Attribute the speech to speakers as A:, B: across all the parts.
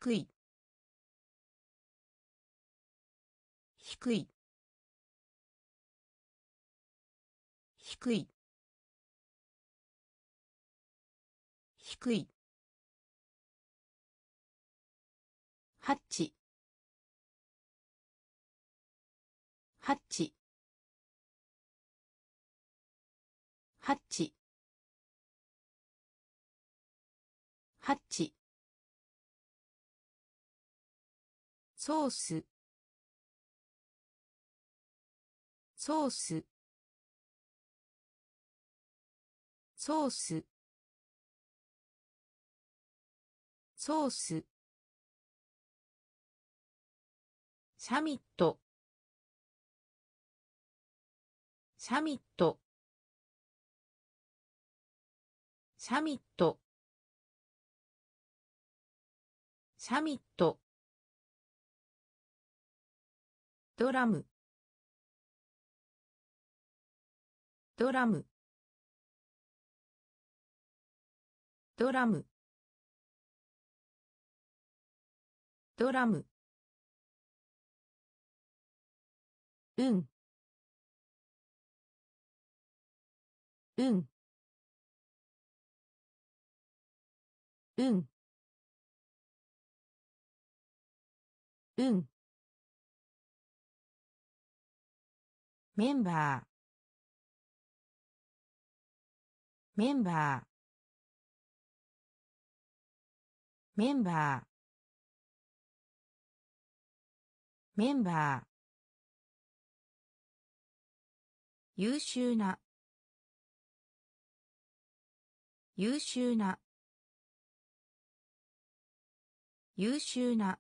A: 低い低い低い低いハッチハッチハッチハッチソースソースソースソースサミットサミットサミットサミットドラムドラムドラムドラムうんうんうんうんメンバーメンバーメンバーメンバー優秀な優秀な優秀な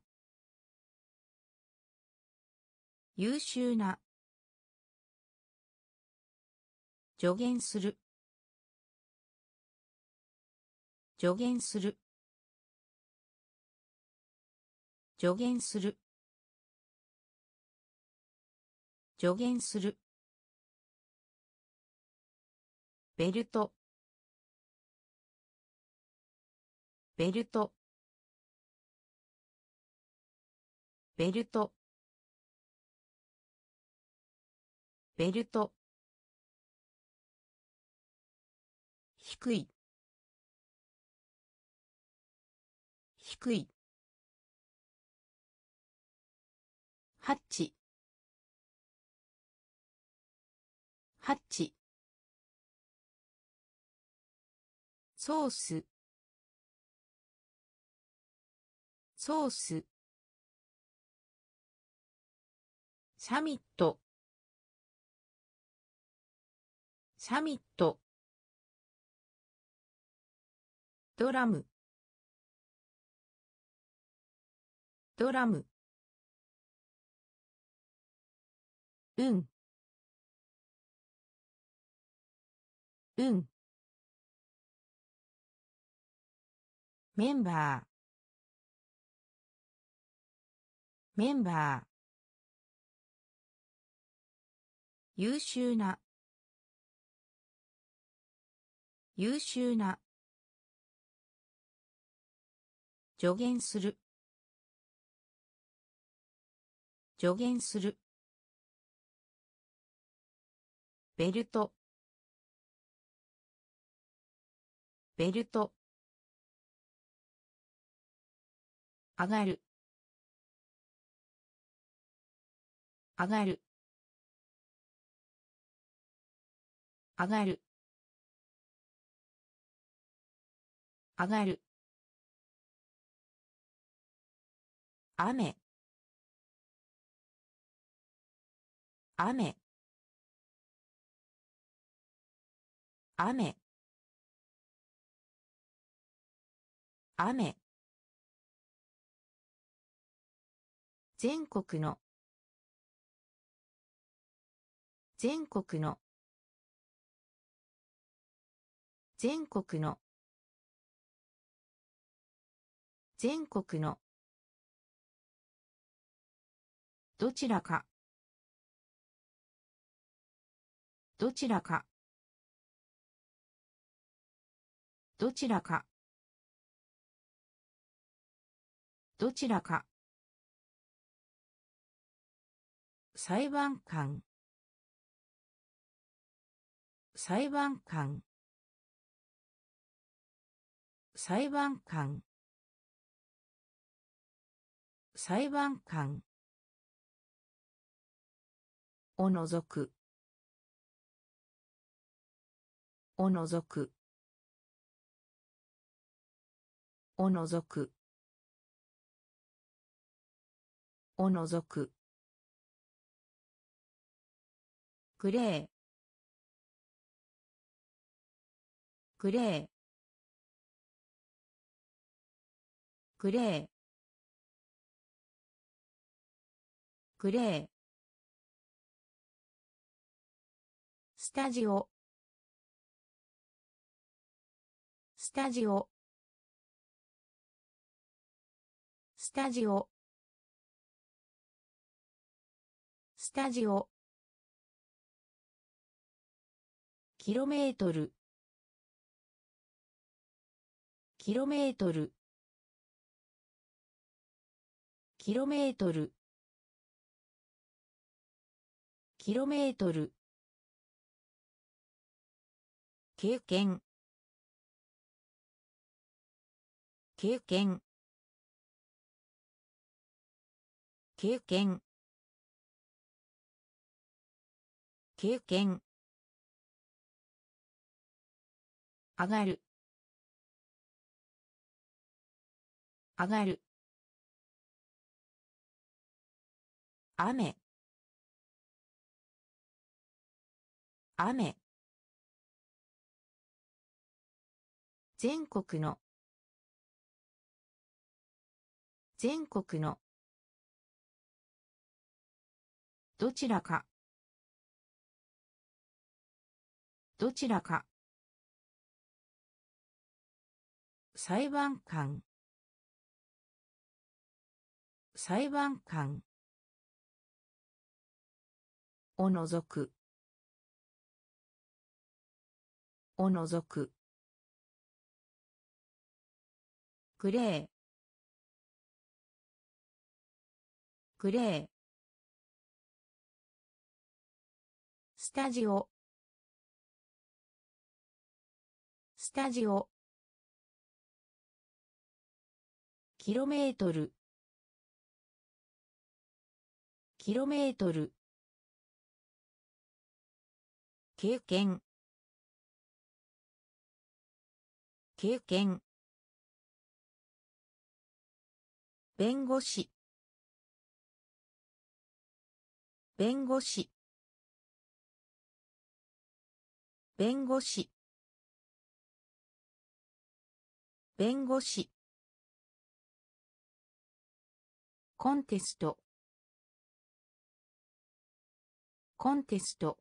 A: 優秀な助言する助言する助言する助言するベルトベルトベルトベルト低い低いハッチハッチソースソースサミットサミットドラムドラムうんうんメンバーメンバー優秀な優秀な助言する助言するベルトベルト上がる上がる上がる上がる雨雨雨雨全国の全国の全国の全国のどちらかどちらかどちらかどちらか。裁判官。裁判官。裁判官。裁判官。おのぞく。おのぞく。おのぞく。おのぞく。グレー。グレー。グレー。グレー。スタジオ。スタジオ。スタジオ。スタジオ。キロメートル。キロメートル。キロメートル。キロメートル。経験。経験。経験。経験。上がる。上がる。雨。雨。全国の。全国の。どちらか。どちらか。裁判官。裁判官。おのぞく。おのぞく。グレー。グレー。スタジオ。スタジオ。キロメートル。キロメートル。経験。経験。弁護士。弁護士。弁護士。弁護士。コンテスト。コンテスト。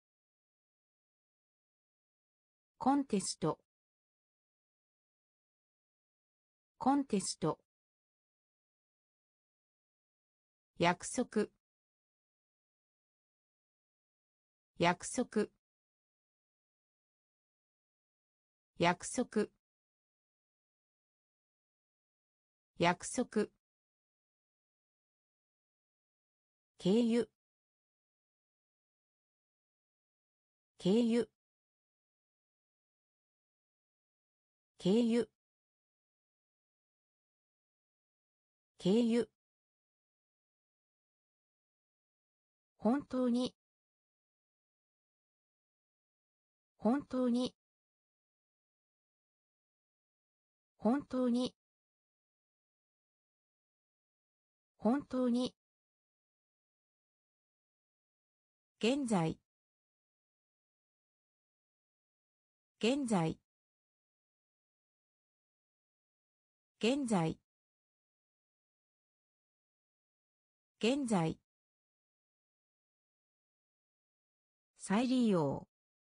A: コンテスト。コンテスト。約束。約束。約束。約束。経由。経由。経由。経由。本当に。本当に。本当に。本当に。現在。現在。現在。現在。再利用。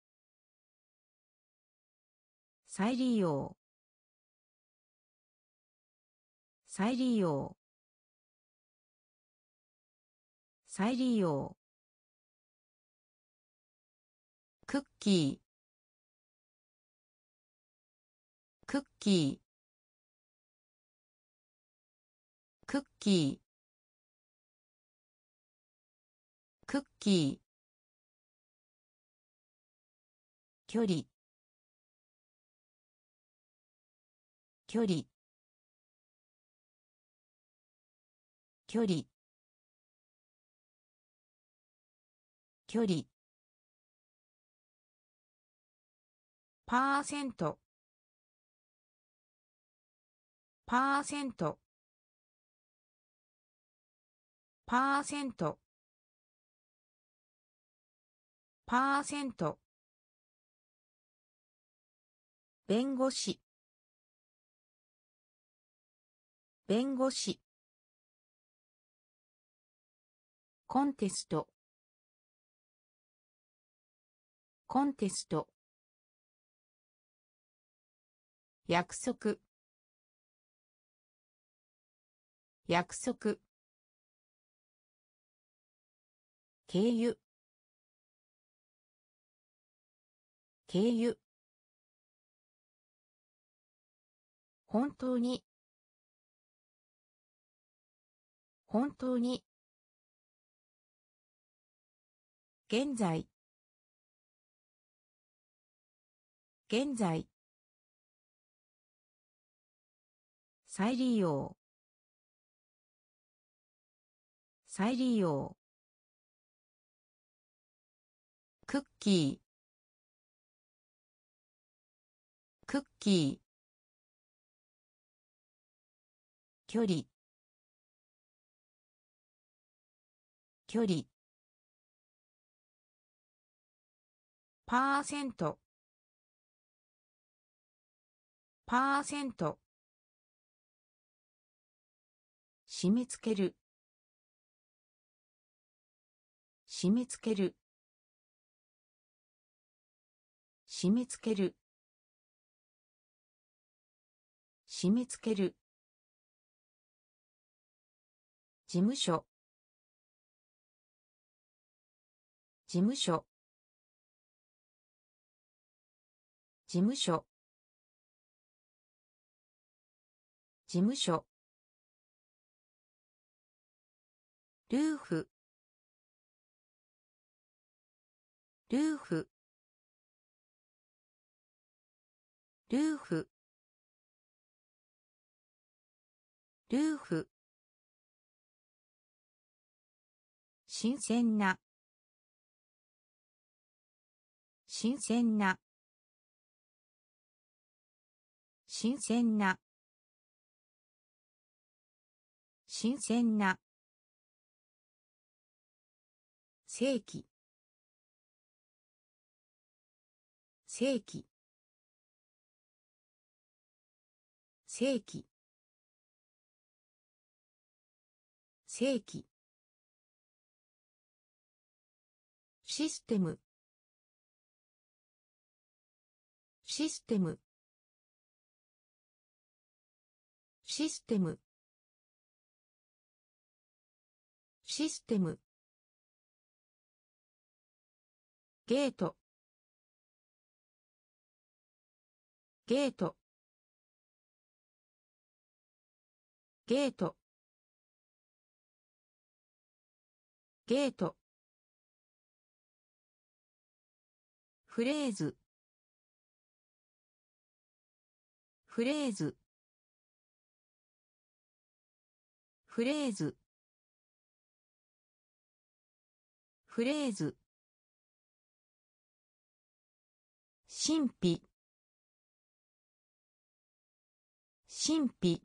A: 再利用。再利用。再利用。クッキー。クッキー。 クッキークッキー距離距離距離距離パーセントパーセントパーセントパーセント弁護士弁護士コンテストコンテスト約束約束経由経由本当に本当に現在現在再利用再利用クッキークッキー距離距離パーセントパーセント締め付ける締め付ける締め付ける締め付ける事務所事務所事務所事務所ルーフルーフルーフルーフ新鮮な新鮮な新鮮な新鮮な世紀世紀世紀世紀システムシステムシステムシステムゲートゲートゲートゲートフレーズフレーズフレーズフレーズ神秘神秘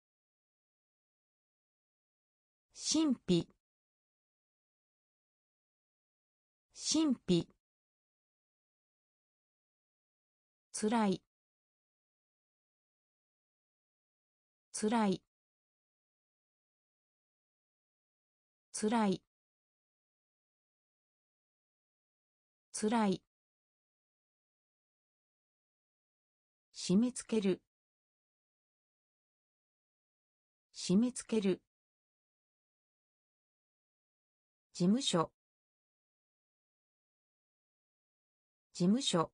A: 神秘神秘つらいつらいつらいつらい締め付ける締め付ける事務所事務所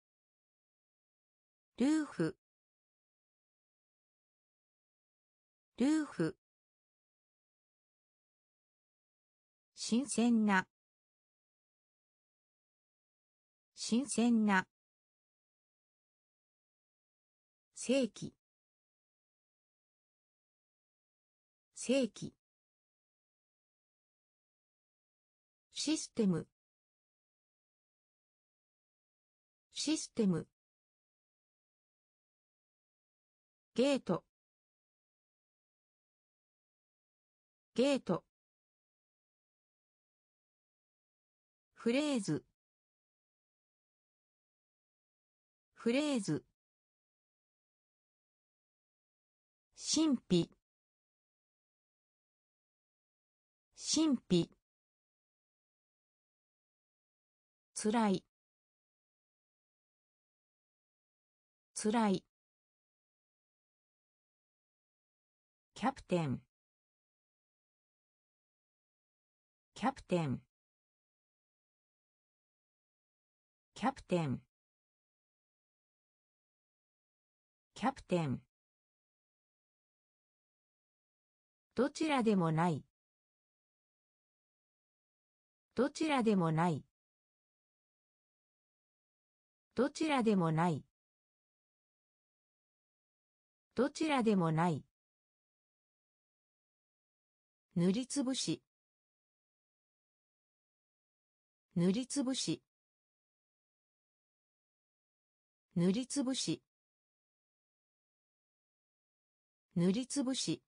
A: ルーフルーフ、新鮮な、新鮮な、世紀、世紀、システム、システム、ゲート、ゲート、フレーズ、フレーズ、神秘、神秘、つらい、つらい、キャプテン、キャプテン、キャプテン、キャプテン、どちらでもない、どちらでもない、どちらでもない、どちらでもない、塗りつぶし、塗りつぶし、塗りつぶし、塗りつぶし、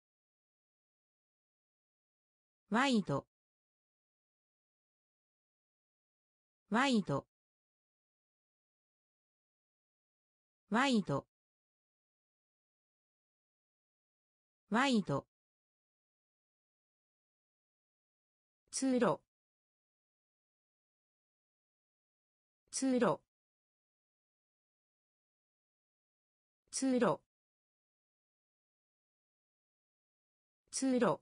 A: ワイド、ワイド、ワイド、ワイド、通路、通路、通路、通路、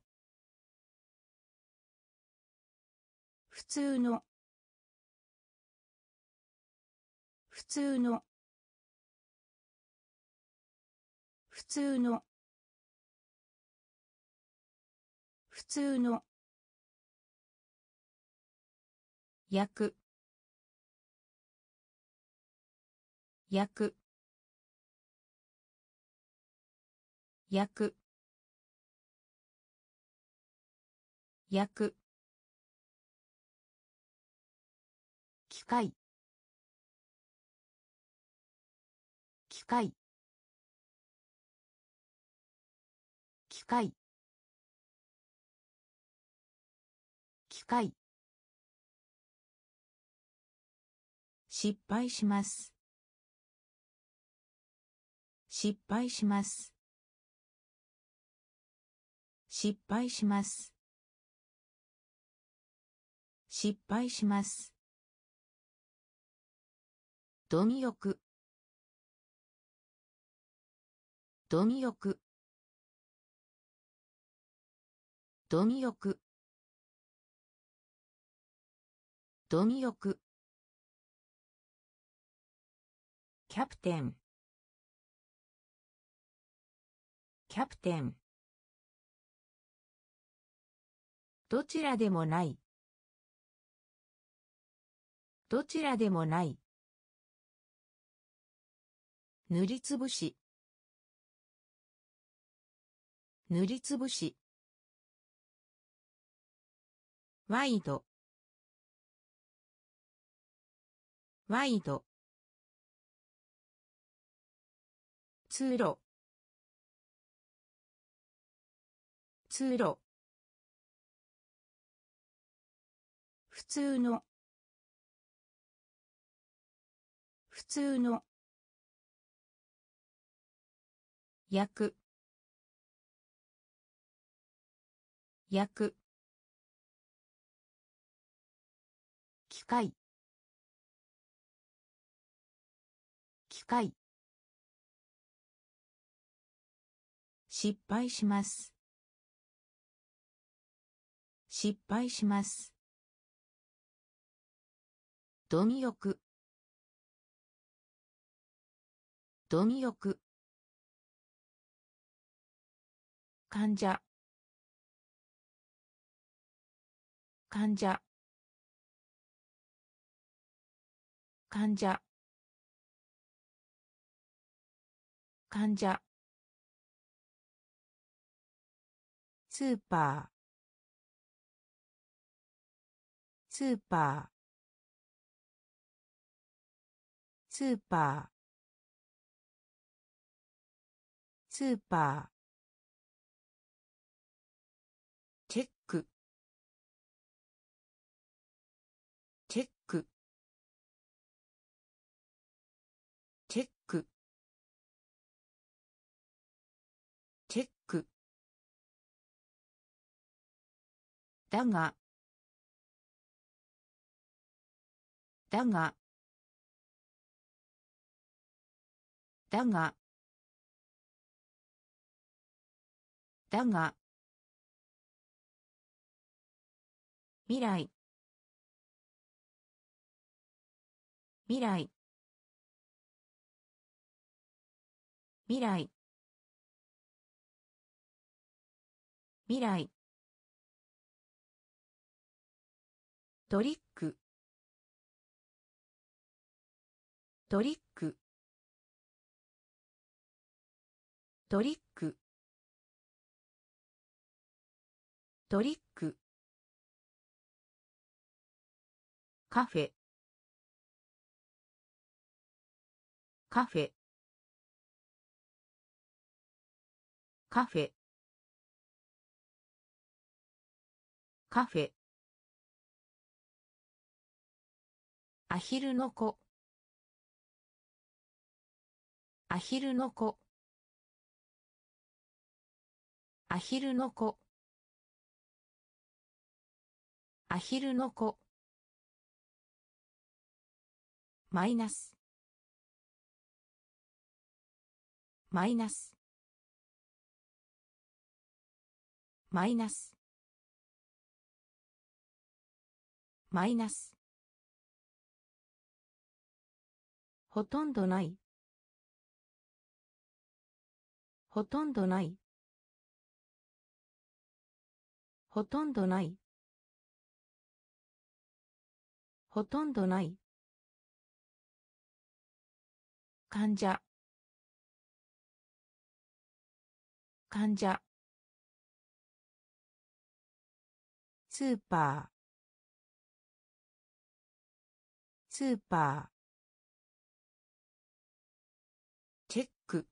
A: 普通の、普通の、普通の、普通の、焼く、焼く、焼く、焼く、機械、機械、機械、機械、失敗します、失敗します、失敗します、失敗します、貪欲、貪欲、貪欲、貪欲、キャプテン、キャプテン、どちらでもない、どちらでもない、塗りつぶし、塗りつぶし、ワイド、ワイド、通路、通路、普通の、普通の、焼く、焼く、機械、機械、失敗します、失敗します、貪欲、貪欲、 患者患者患者患者スーパースーパースーパースーパーチェックチェックチェックチェックだがだがだがだが未来未来未来未来トリックトリックトリックトリックカフェカフェカフェカフェアヒルの子アヒルの子アヒルの子アヒルの子マイナスマイナスマイナスマイナスほとんどないほとんどないほとんどないほとんどない患者患者スーパースーパーチェック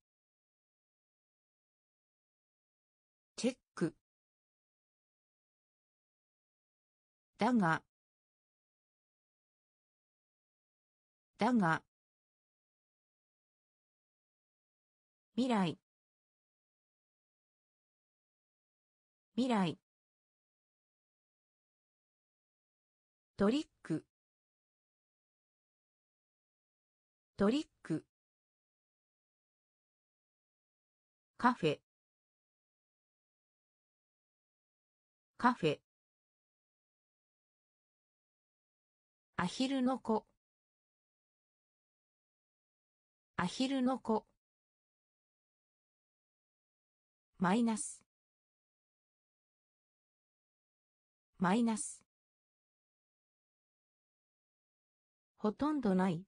A: チェックだがだが未来未来トリックトリックカフェカフェアヒルの子アヒルの子マイナスマイナスほとんどない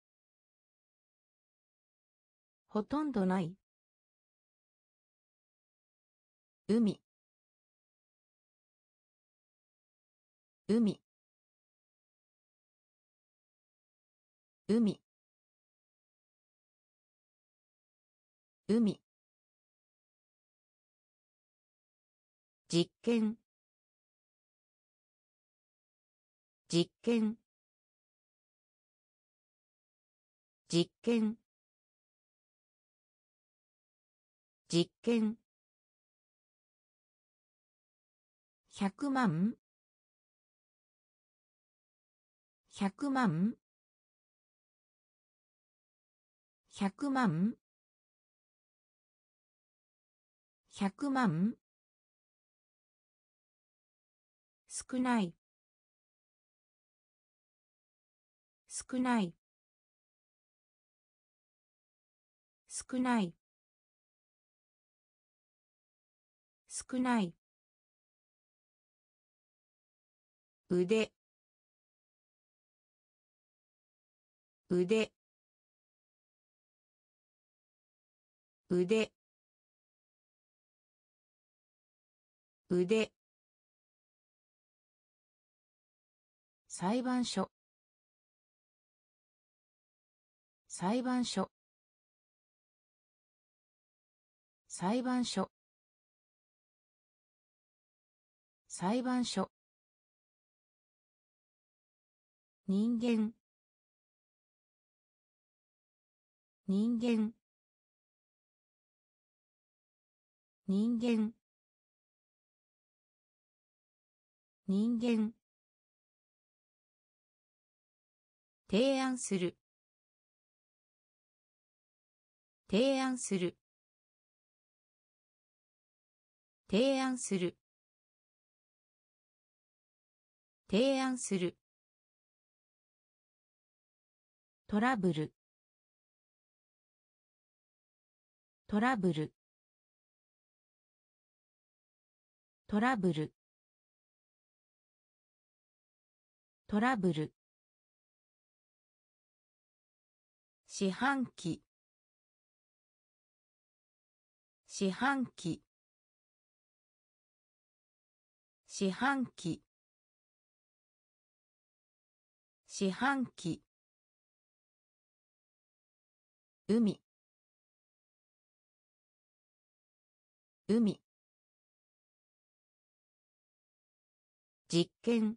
A: ほとんどない海海海海実験実験実験実験100万100万100万100万少ない少ない少ない少ない。腕、腕、腕、腕、裁判所、裁判所、裁判所、裁判所、人間、人間、人間、人間、提案する、提案する、提案する、提案する、トラブル、トラブル、トラブル、トラブル、四半期、四半期、四半期、四半期、海、海、実験、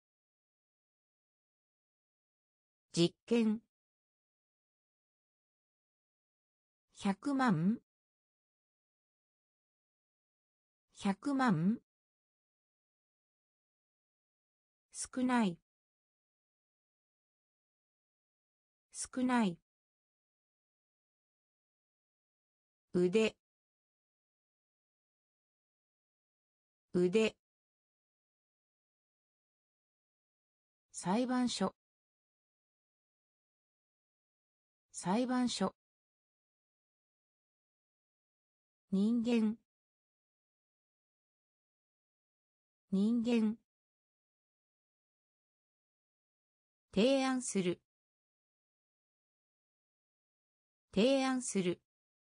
A: 実験、100万、100万、少ない、少ない、腕、腕、裁判所、裁判所、人間、人間、提案する、提案する、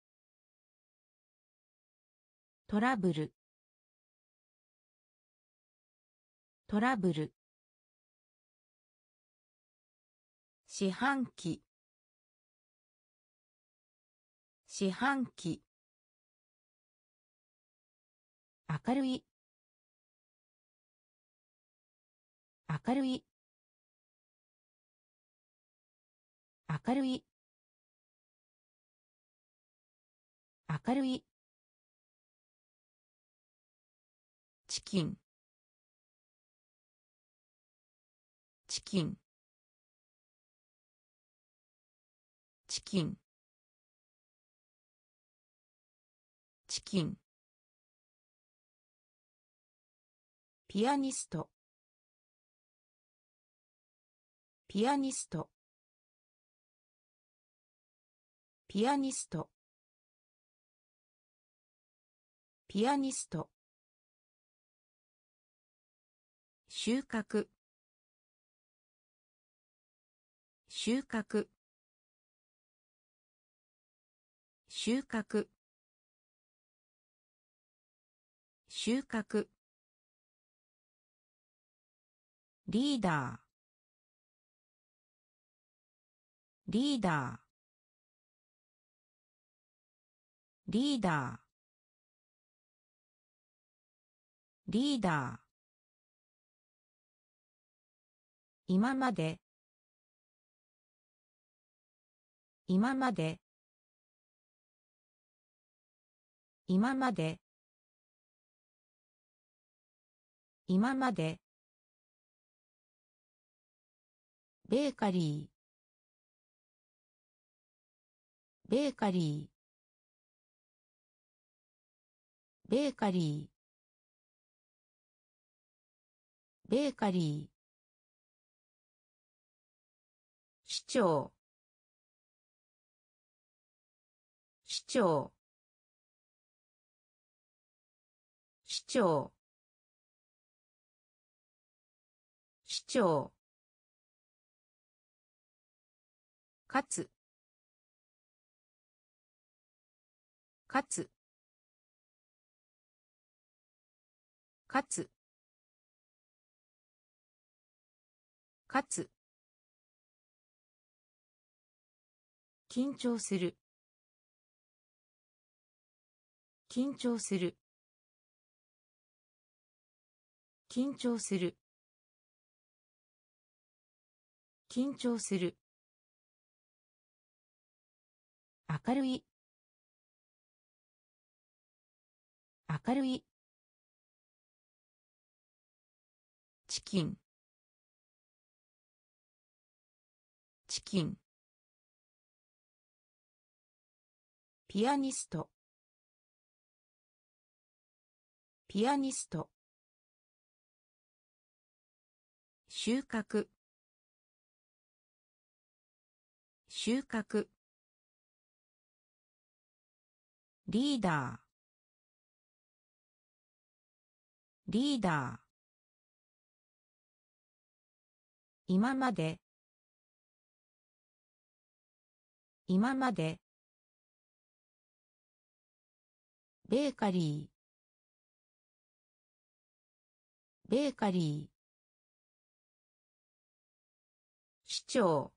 A: トラブル、トラブル、四半期、四半期、明るい、明るい、明るい、明るい、チキン、チキン、チキン、チキン、ピアニスト、ピアニスト、ピアニスト、ピアニスト、収穫、収穫、収穫、収穫、リーダー、リーダー、リーダー、リーダー、今まで、今まで、今まで、今まで、ベーカリー、ベーカリー、ベーカリー、ベーカリー、市長、市長、 長市長かつかつかつかつ緊張する緊張する緊張する緊張する明るい明るいチキンチキンピアニストピアニスト収穫収穫リーダーリーダー今まで今までベーカリーベーカリー市長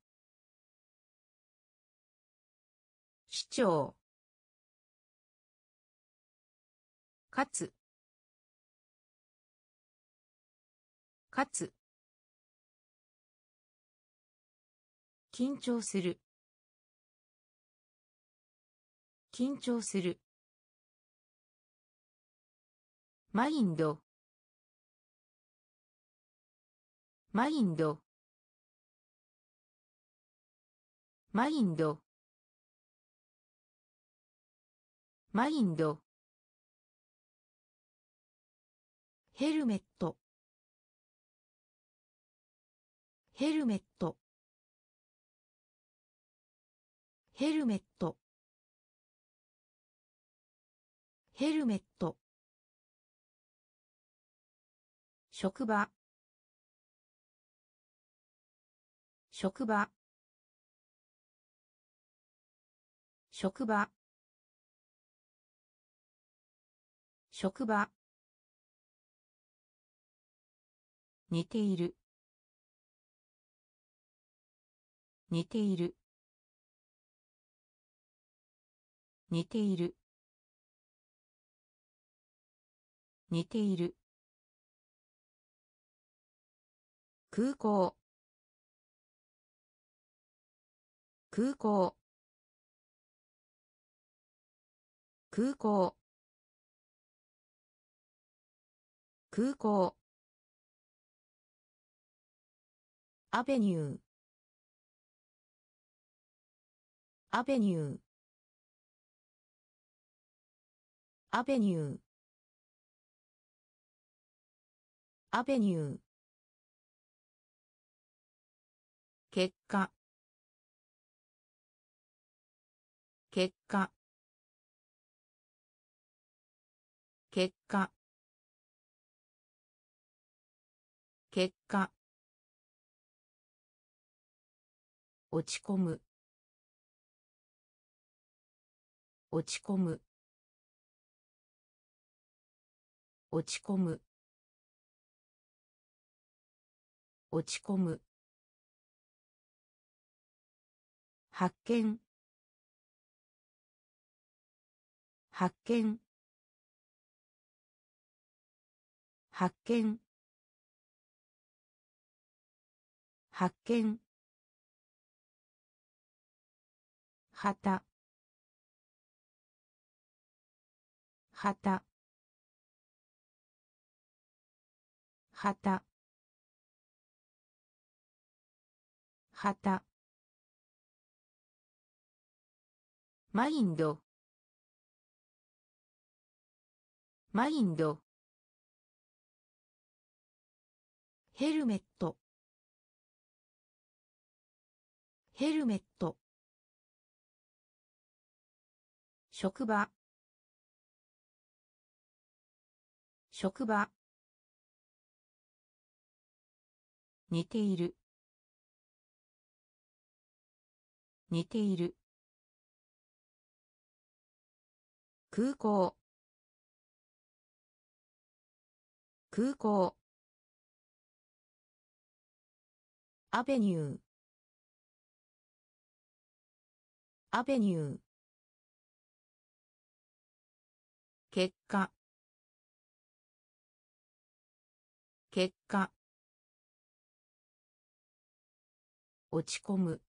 A: 市長かつかつ緊張する緊張するマインドマインドマインドマインドヘルメットヘルメットヘルメットヘルメット職場職場職場職場似ている似ている似ている似ている空港空港空港空港アベニューアベニューアベニューアベニュー結果結果結果結果落ち込む落ち込む落ち込む落ち込む発見発見発見発見旗旗旗旗マインドマインドヘルメットヘルメット職場職場。似ている。似ている。空港。空港。アベニュー。アベニュー。結果。結果。落ち込む。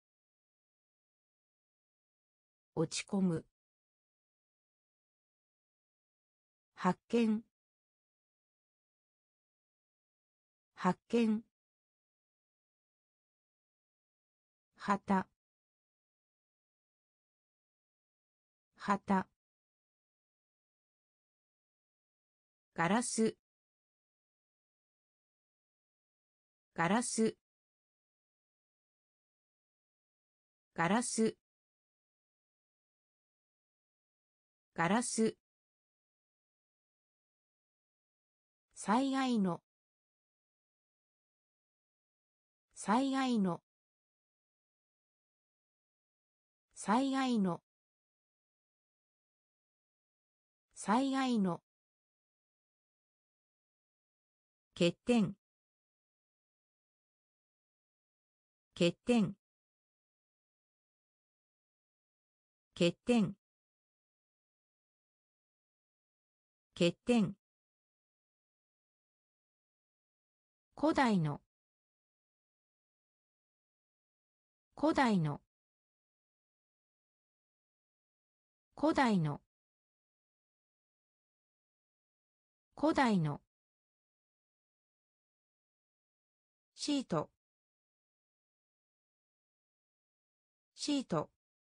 A: 落ち込む。発見。発見。旗。旗。ガラス。ガラス。ガラス。ガラス。災害の。災害の。災害の。災害の。欠点。欠点。欠点。欠点。古代の。古代の。古代の。古代の。シート。シート。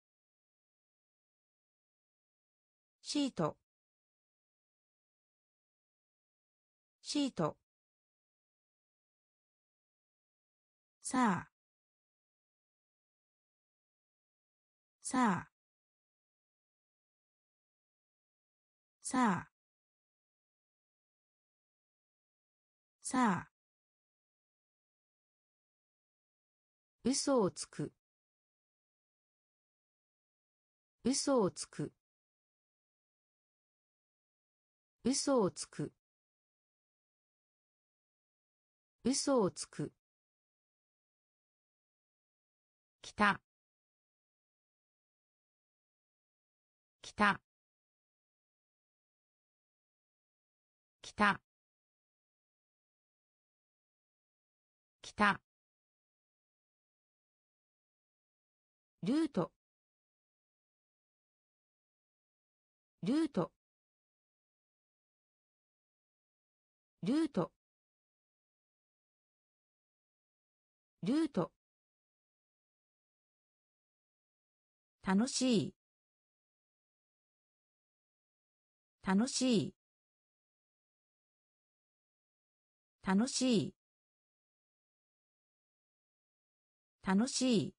A: シート。シート。さあ。さあ。さあ。さあ。嘘をつく。嘘をつく。嘘をつく。嘘をつく。北。北。北。北。ルート。ルート。ルート。ルート。楽しい。楽しい。楽しい。楽しい。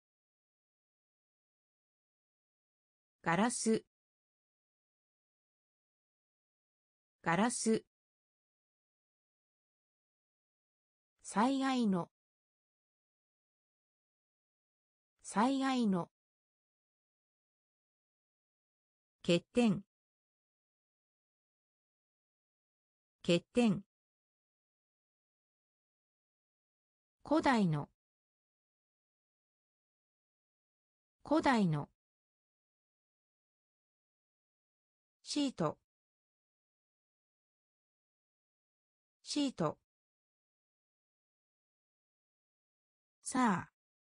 A: ガラス。ガラス。災害の。災害の。欠点。欠点。古代の。古代の。シート。シート。さあ。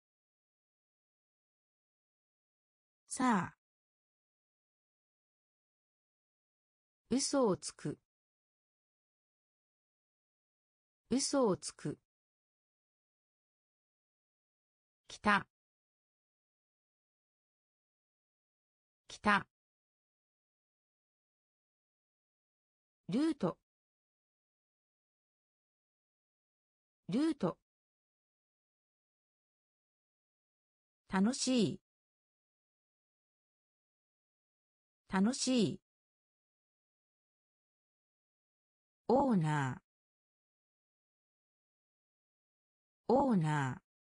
A: さあ。嘘をつく。嘘をつく。北。北。ルート。ルート。楽しい。楽しい。 オーナーオーナー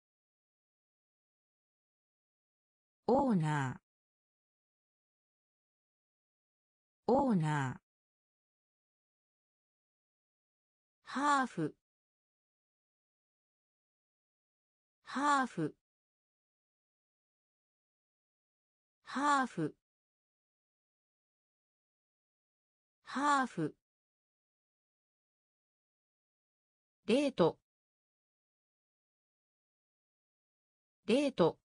A: オーナーオーナーハーフハーフハーフハーフレートレート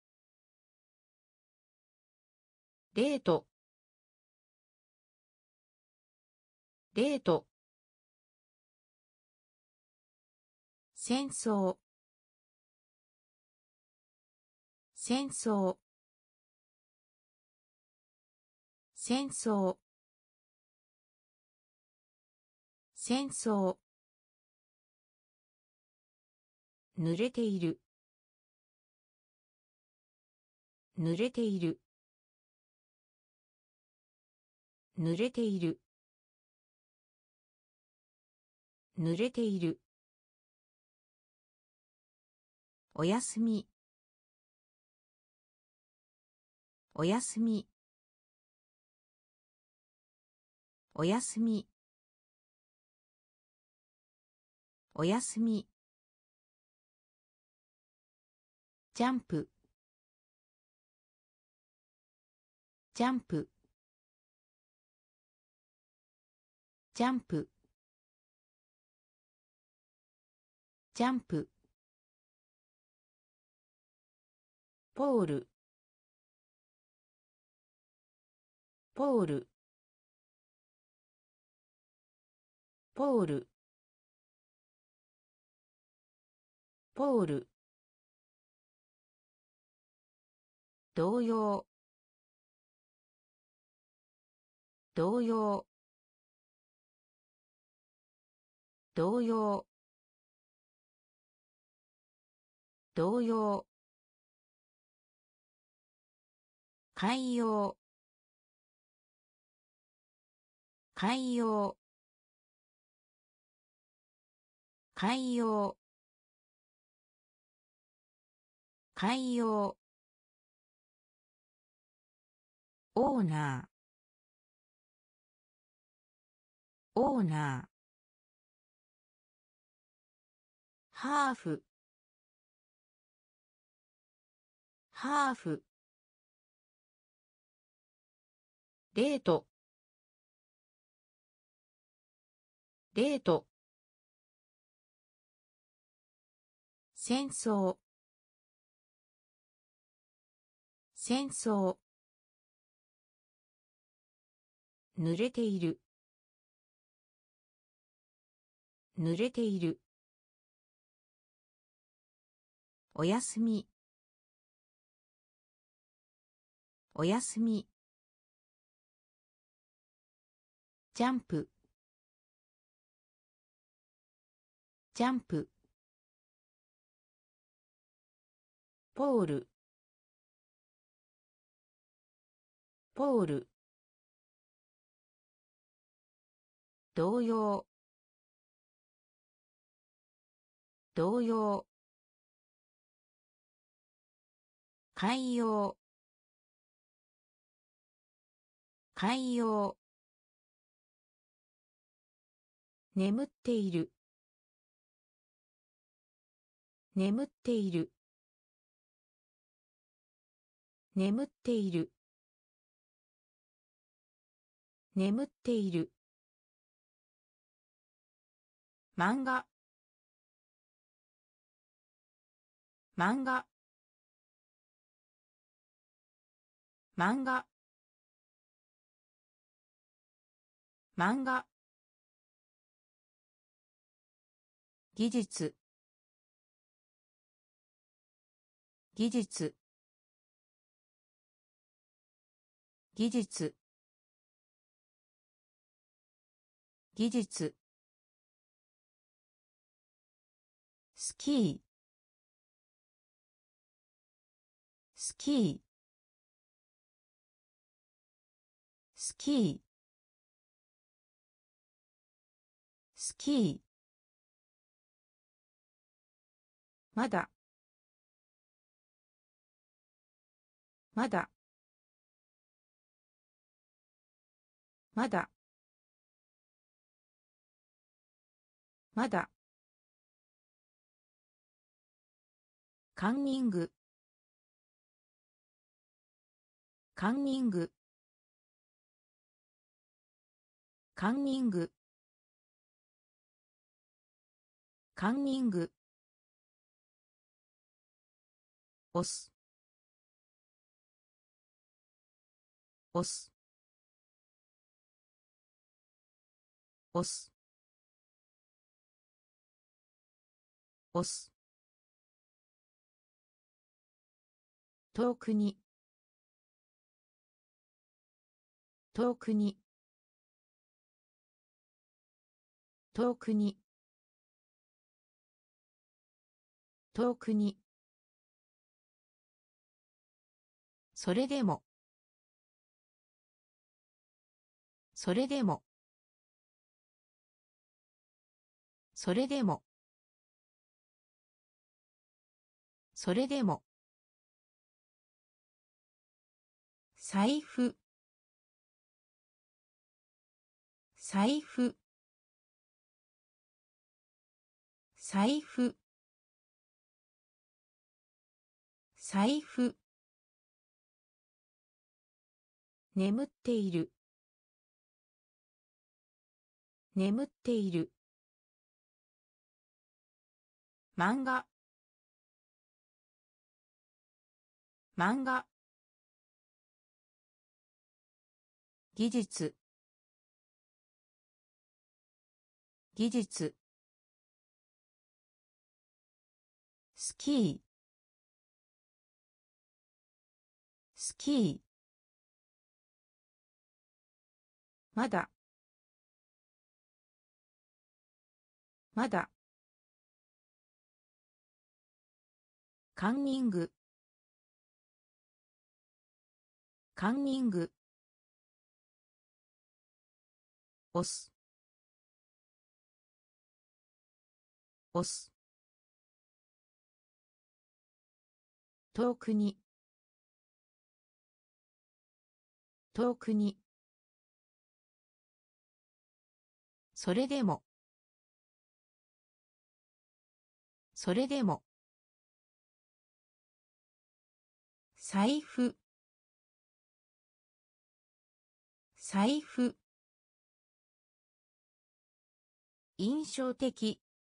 A: レートレート戦争戦争戦争戦争濡れている濡れている濡れている濡れているおやすみおやすみおやすみおやすみジャンプジャンプジャンプジャンプポールポールポールポール童謡童謡童謡童謡海洋海洋海洋海洋オーナーオーナーハーフハーフレートレート戦争戦争濡れている濡れているおやすみおやすみジャンプジャンプポールポール童謡童謡海洋海洋眠っている眠っている眠っている眠っている漫画漫画漫画漫画技術技術技術技術スキースキースキースキー、まだまだまだまだカンニングカンニングカンニングカンニング押す押す押す押す遠くに遠くに遠くに遠くにそれでもそれでもそれでもそれでも財布財布財布財布眠っている眠っている漫画漫画技術技術スキースキーまだまだカンニングカンニング押す押す遠くに遠くにそれでもそれでも財布財布印象的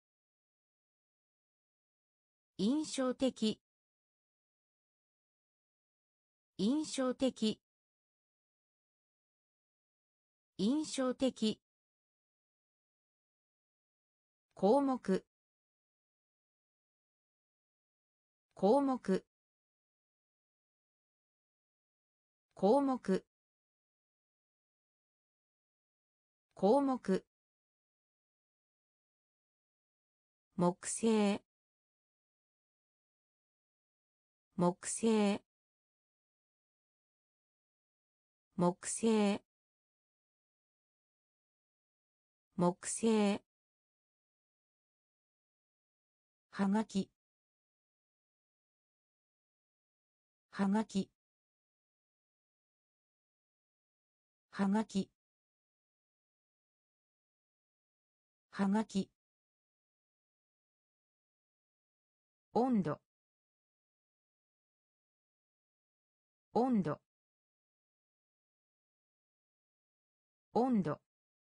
A: 印象的印象的印象的項目項目項目項目木星木星木星木星はがきはがきはがきはがき温度温度温度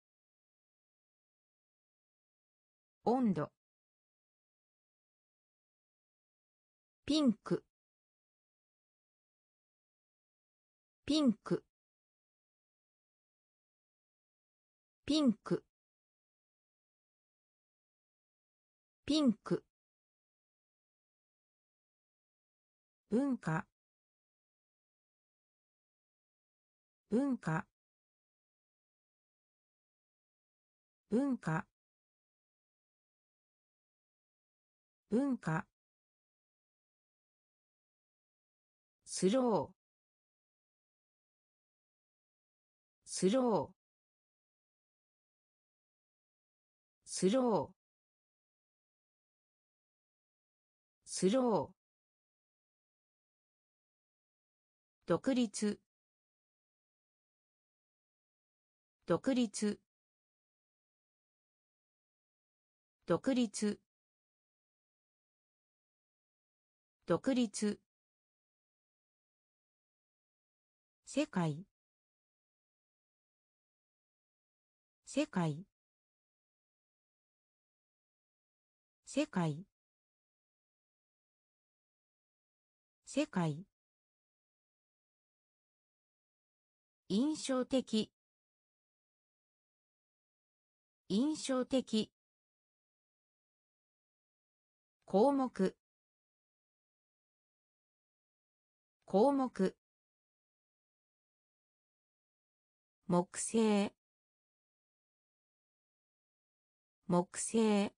A: 温度ピンクピンクピンクピンク文化文化文化文化スロースローススロースロー独立独立独立独立世界世界世界世界印象的印象的項目項目木星木星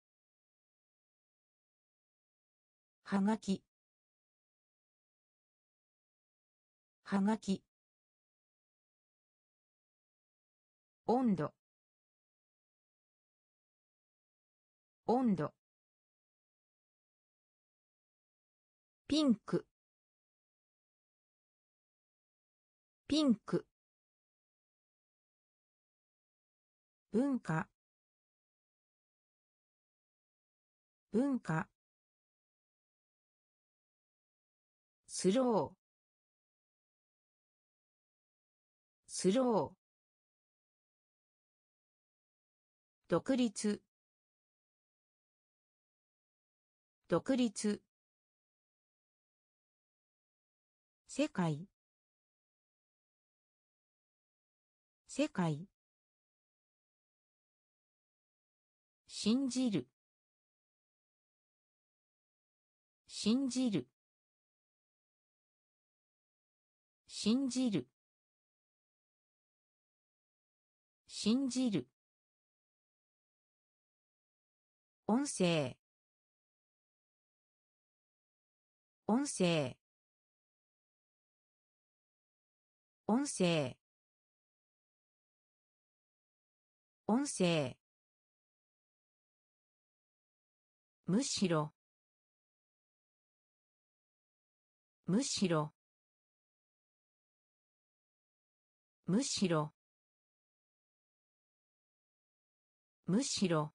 A: はがきはがき温度温度ピンクピンク文化文化スロースロー独立独立世界世界信じる信じる信じる信じる音声音声音声音声むしろむしろむしろむしろ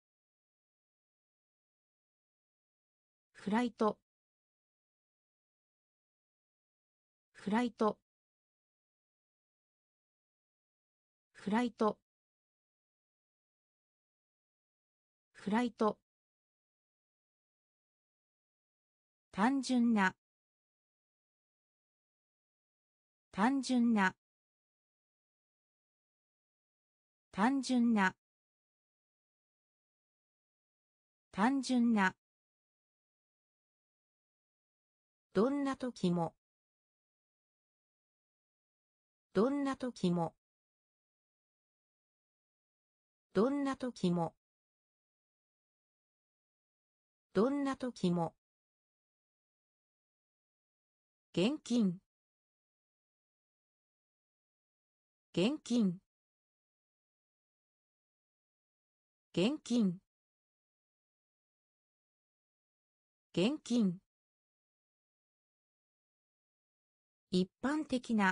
A: フライトフライトフライトフライト単純な単純な単純な単純などんな時もどんな時もどんな時もどんな時も現金現金現金現金一般的な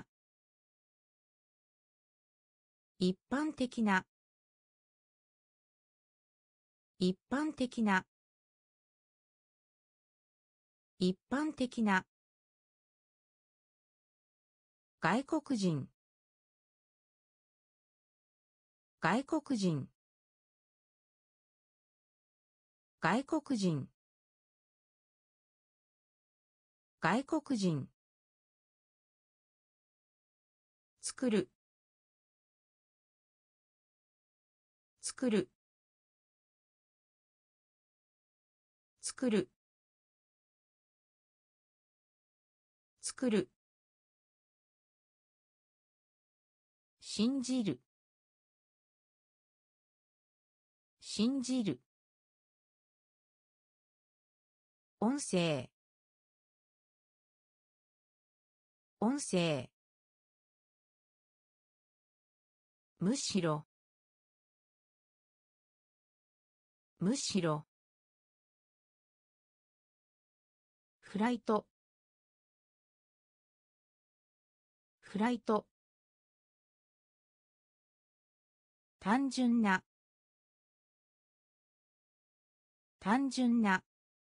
A: 一般的な一般的な一般的な外国人外国人外国人外国人作る作る作る作る信じる信じる音声音声むしろむしろフライトフライト単純な単純な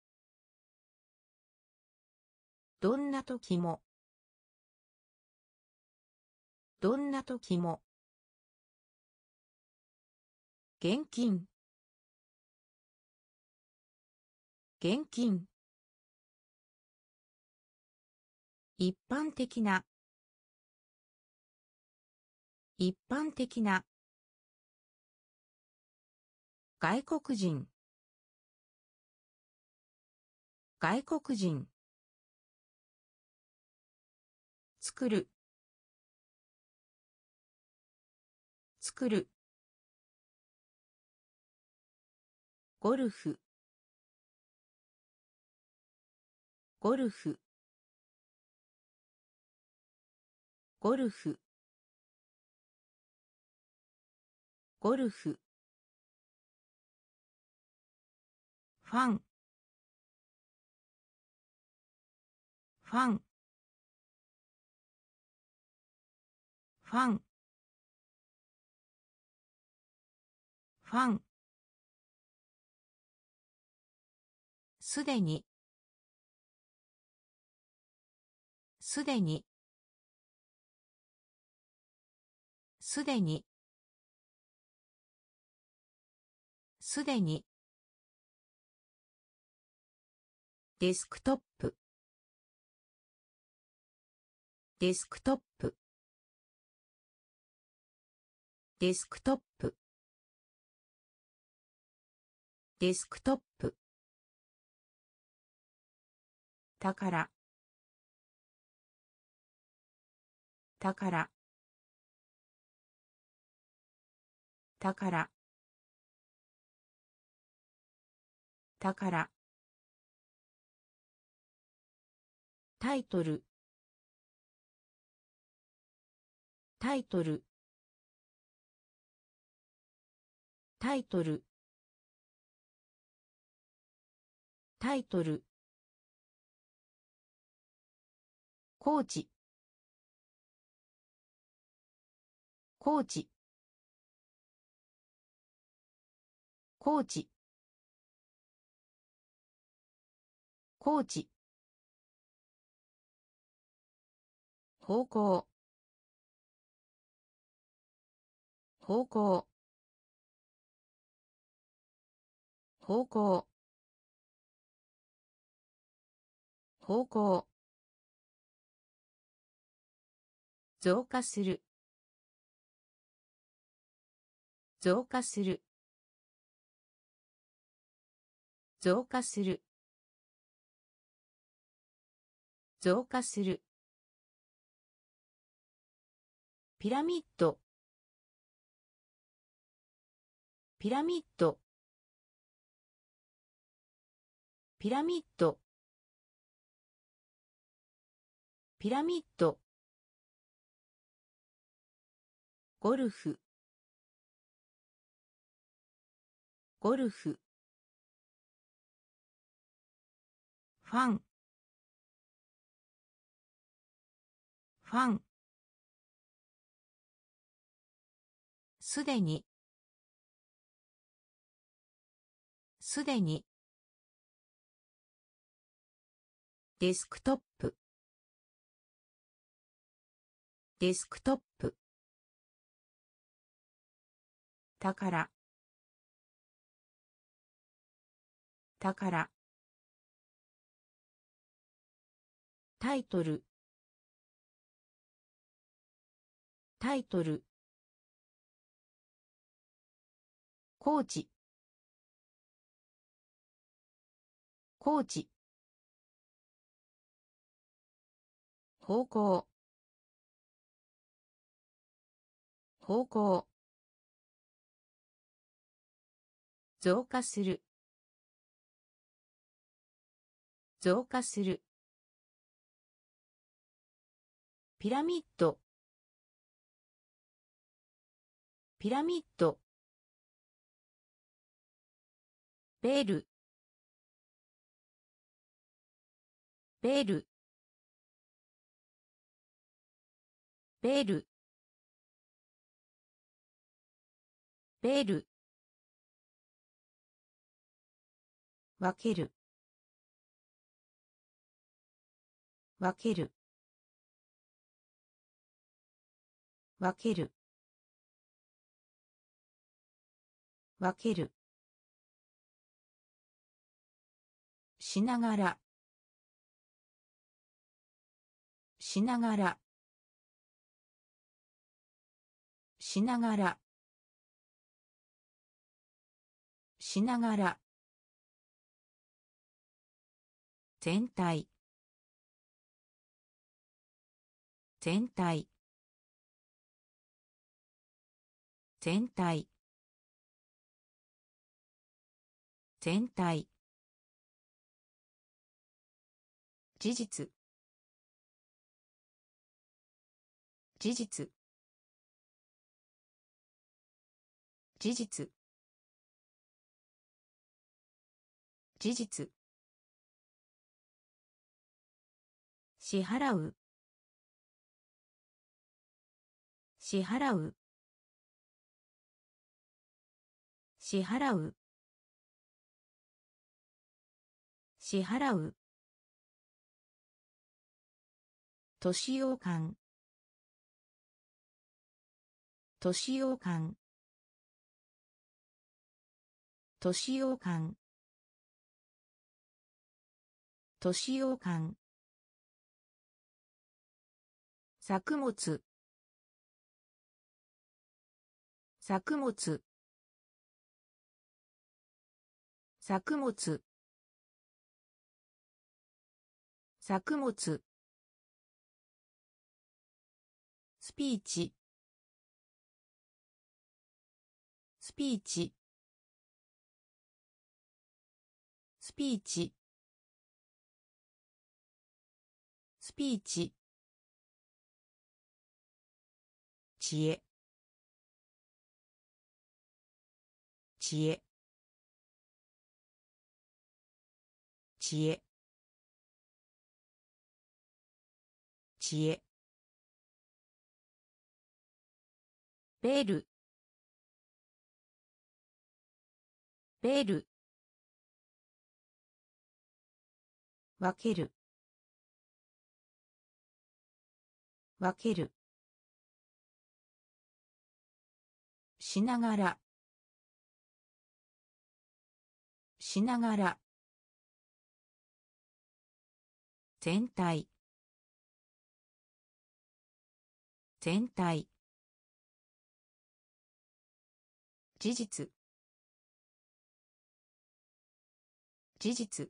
A: どんな時もどんな時も現金現金一般的な一般的な外国人外国人作る作るゴルフゴルフゴルフゴルフファンファンファンファンすでにすでにすでにすでにデスクトップデスクトップデスクトップデスクトップ宝宝宝宝タイトルタイトルタイトルタイトルコーチコーチコーチコーチ方向方向方向方向増加する増加する増加する増加するピラミッドピラミッドピラミッドピラミッドゴルフゴルフファンファンすでにすでにデスクトップデスクトップ宝宝タイトルタイトルコーチコーチ方向方向増加する増加するピラミッドピラミッドベルベルベルベル分ける分ける分ける分けるしながらしながらしながらしながら全体全体全体全体事実事実事実事実支払う支払う支払う支払う年用感年用感年用感年用感作物作物作物作物スピーチスピーチスピーチスピーチ知恵知恵知恵知恵ベルベル分ける分けるしながらしながら全体全体事実事実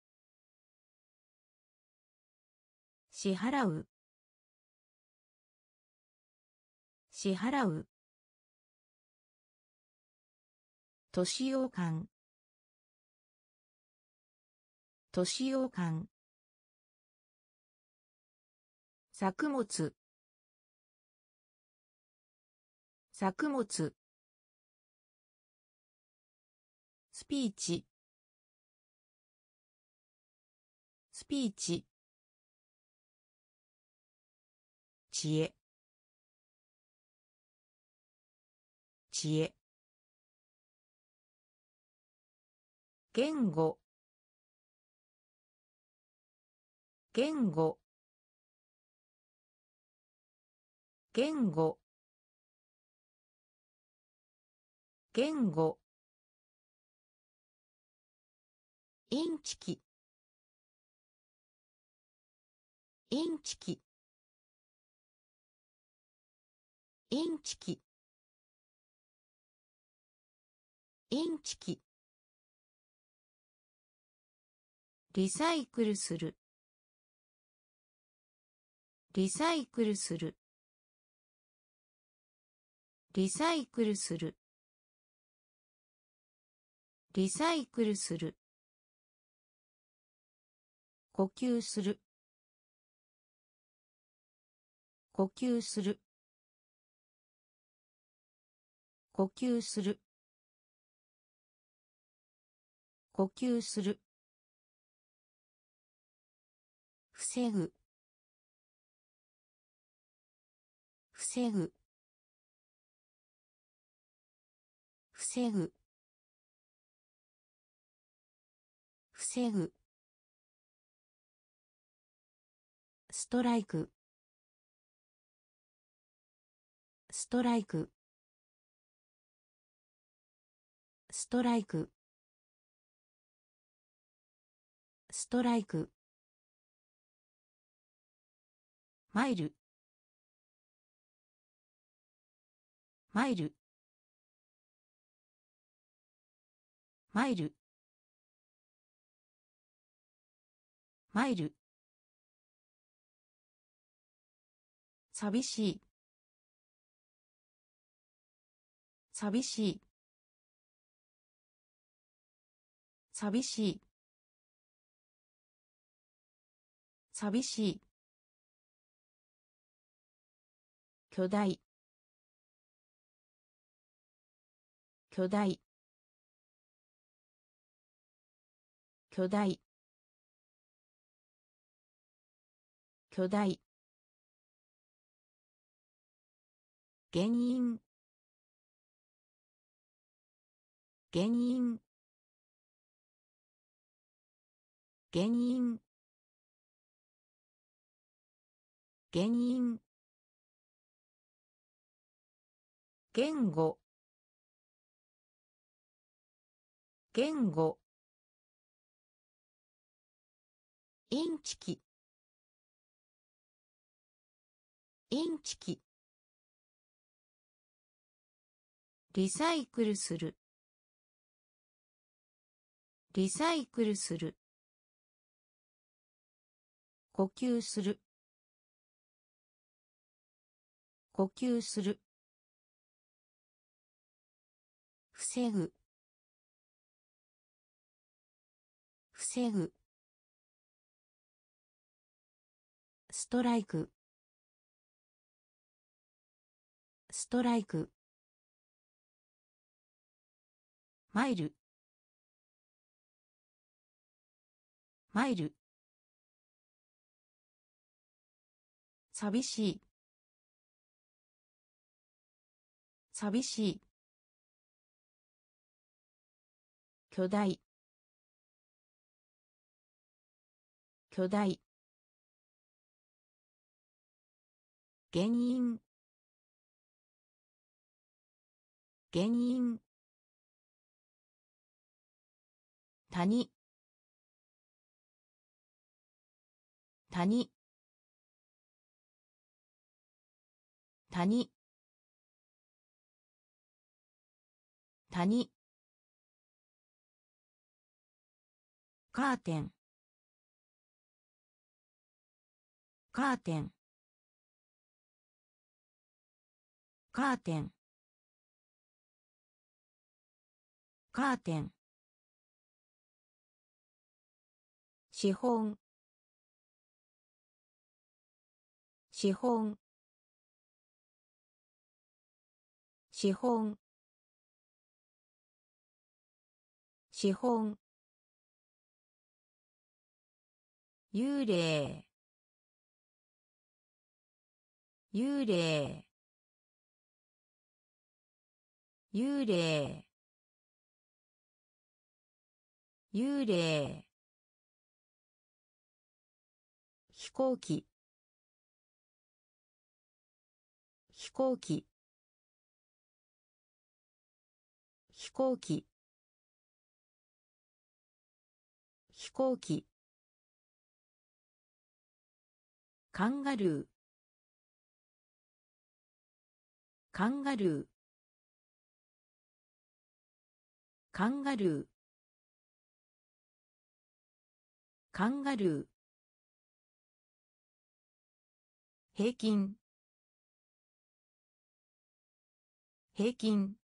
A: 支払う支払う年用感年用感作物作物スピーチスピーチ知恵知恵言語言語言語言語インチキインチキインチキインチキリサイクルするリサイクルするリサイクルするリサイクルする呼吸する呼吸する呼吸する呼吸する。防ぐ。防ぐ。防ぐ。防ぐ。ストライク。ストライク。ストライク。ストライク。マイル。マイル。マイル。マイル。寂しい。寂しい。寂しい。寂しい。巨大。巨大。巨大。巨大。原因。原因。原因。原因。言語。言語。インチキ。インチキ。リサイクルする。リサイクルする。呼吸する。呼吸する。防ぐ。防ぐ。ストライク。ストライク。マイル。マイル。寂しい。寂しい。巨大。巨大。原因。原因。谷。谷。谷。谷。カーテン。カーテン。カーテン。カーテン。資本。資本。資本。資本。幽霊。幽霊。幽霊。幽霊。飛行機。飛行機。飛行機。飛行機。カンガルー。カンガルー。カンガルー。カンガルー。平均。平均。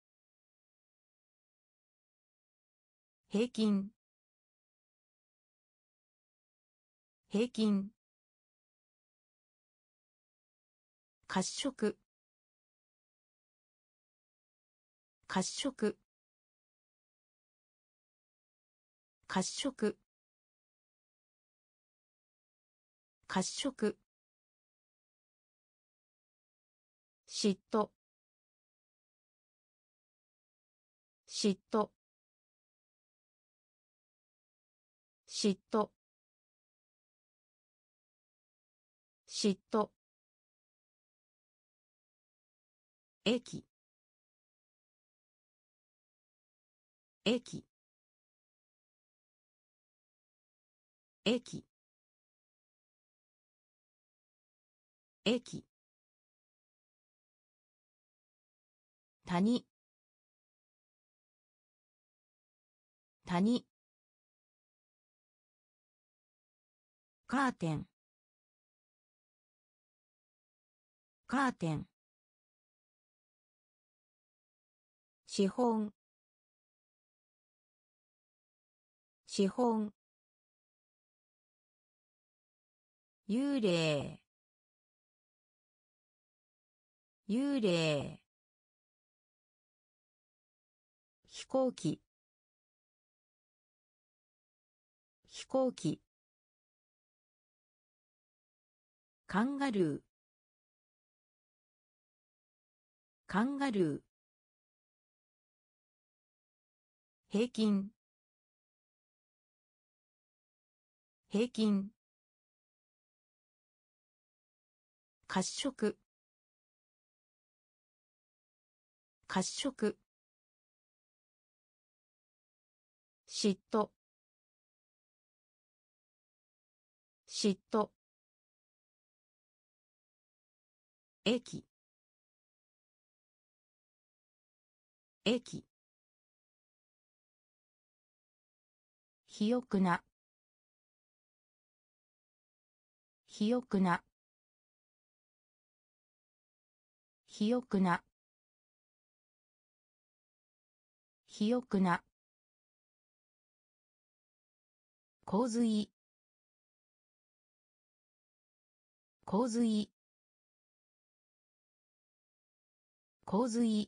A: 平均。平均。褐色。褐色。 褐色褐色嫉妬嫉妬嫉妬嫉妬駅駅駅駅谷谷カーテンカーテン資本資本幽霊幽霊飛行機飛行機カンガルーカンガルー平均平均褐色褐色嫉妬嫉妬駅駅肥沃な肥沃な肥沃な肥沃な洪水洪水洪水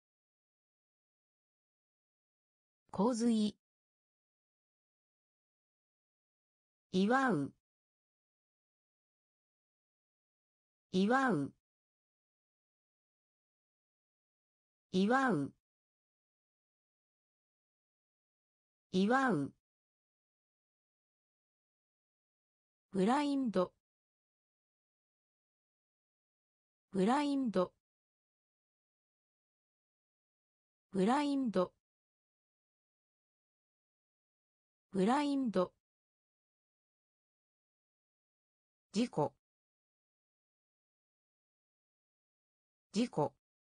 A: 洪水祝う祝う祝う祝うブラインドブラインドブラインドブラインド事故事故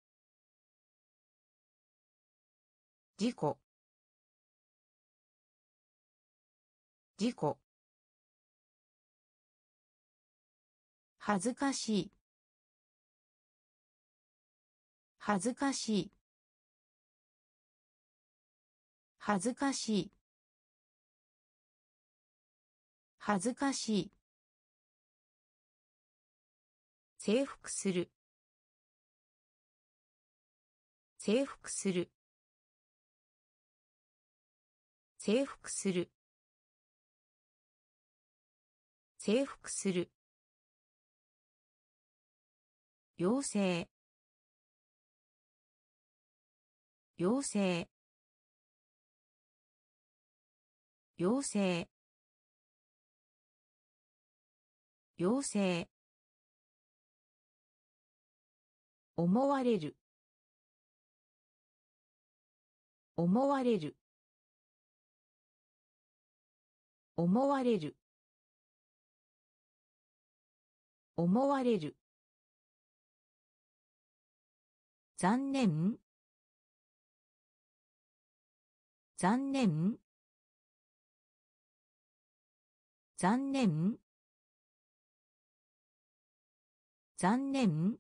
A: 事故事故恥ずかしい恥ずかしい恥ずかしい恥ずかしい征服する征服する征服する征服する妖精妖精妖精妖精思われる思われる思われる思われる残念残念残念残念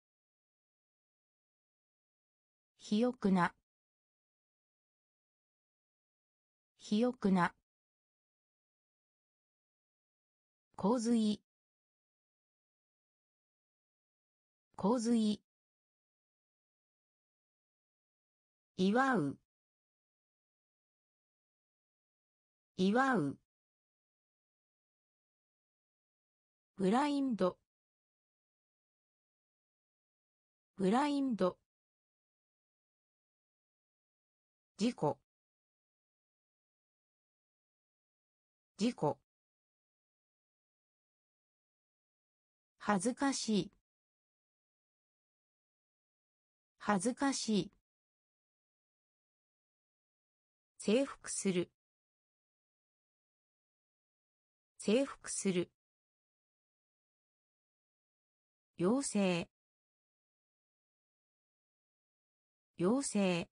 A: 肥沃な肥沃な洪水洪水祝う祝う。ブラインド。ブラインド。事故。事故。恥ずかしい。恥ずかしい。征服する。征服する。妖精。妖精。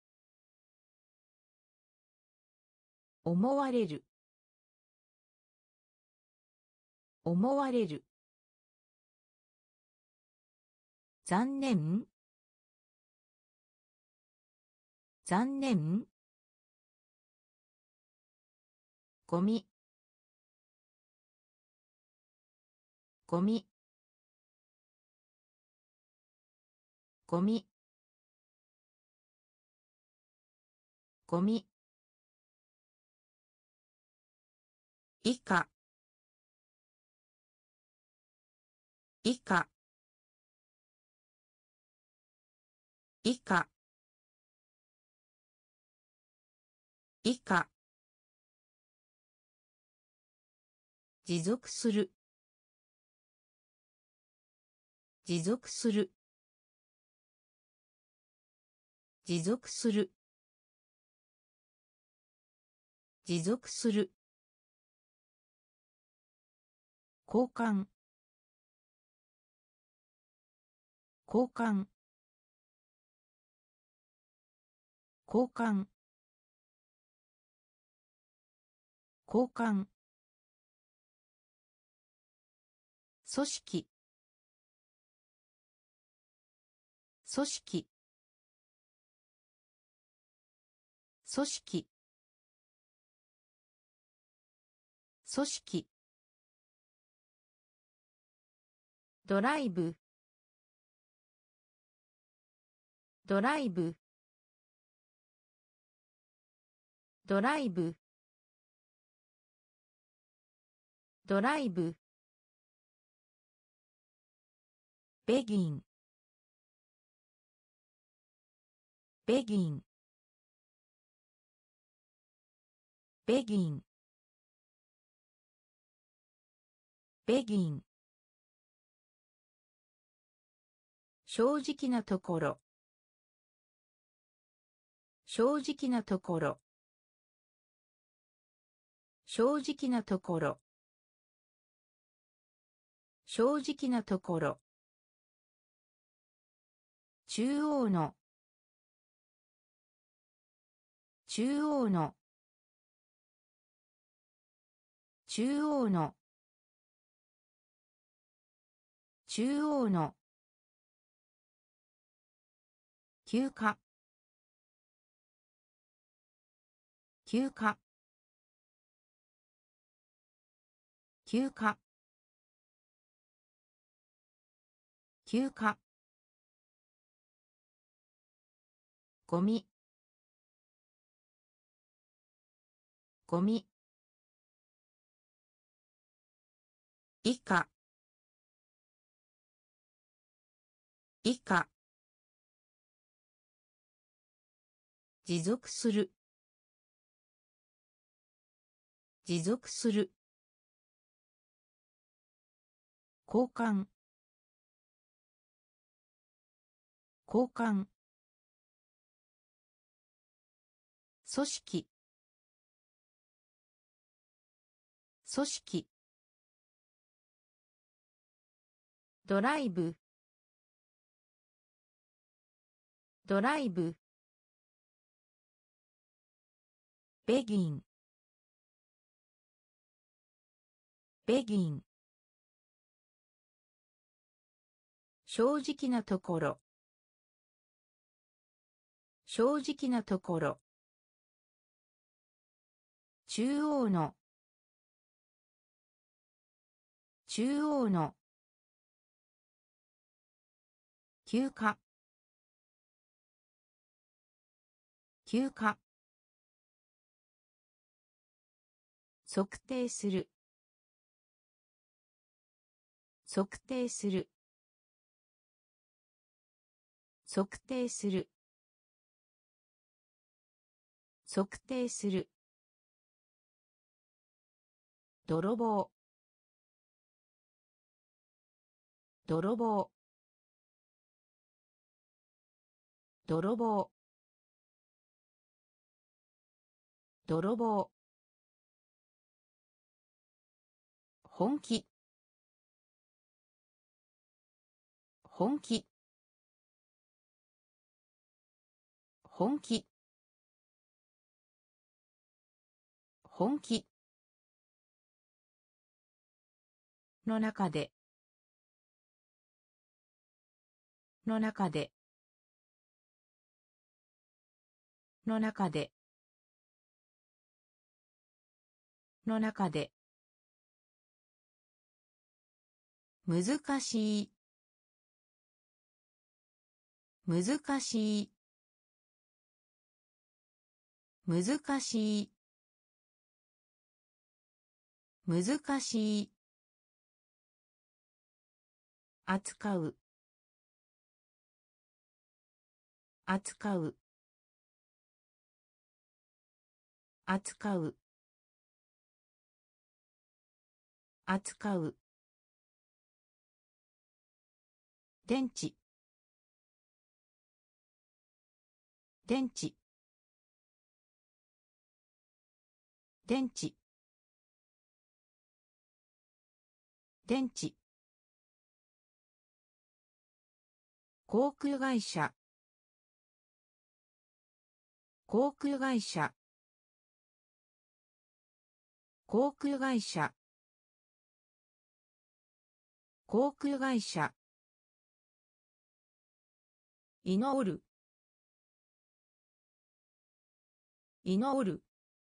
A: 思われる。思われる。残念。残念。ゴミ。ゴミ。ゴミ。ゴミ。以下。以下。以下。以下。持続する。持続する。持続する。持続する。交換。交換。交換。交換。組織。組織。組織。組織。ドライブ。ドライブ。ドライブ。ドライブ。ベギン。ベギン。ベギン。ベギン。正直なところ。正直なところ。正直なところ。正直なところ。中央の。中央の。中央の。中央の。休暇。休暇。休暇。休暇。ゴミ。ゴミ。以下。以下。持続する。持続する。交換。交換。組織。組織。ドライブ。ドライブ。ベギン。ベギン。正直なところ。正直なところ。中央の。中央の。休暇。休暇。 測定する測定する測定する測定する泥棒泥棒泥棒泥棒本気本気本気本気の中での中での中での中で難しい難しい難しい難しい扱う扱う扱う扱う電池電池電池電池航空会社航空会社航空会社航空会社祈る祈る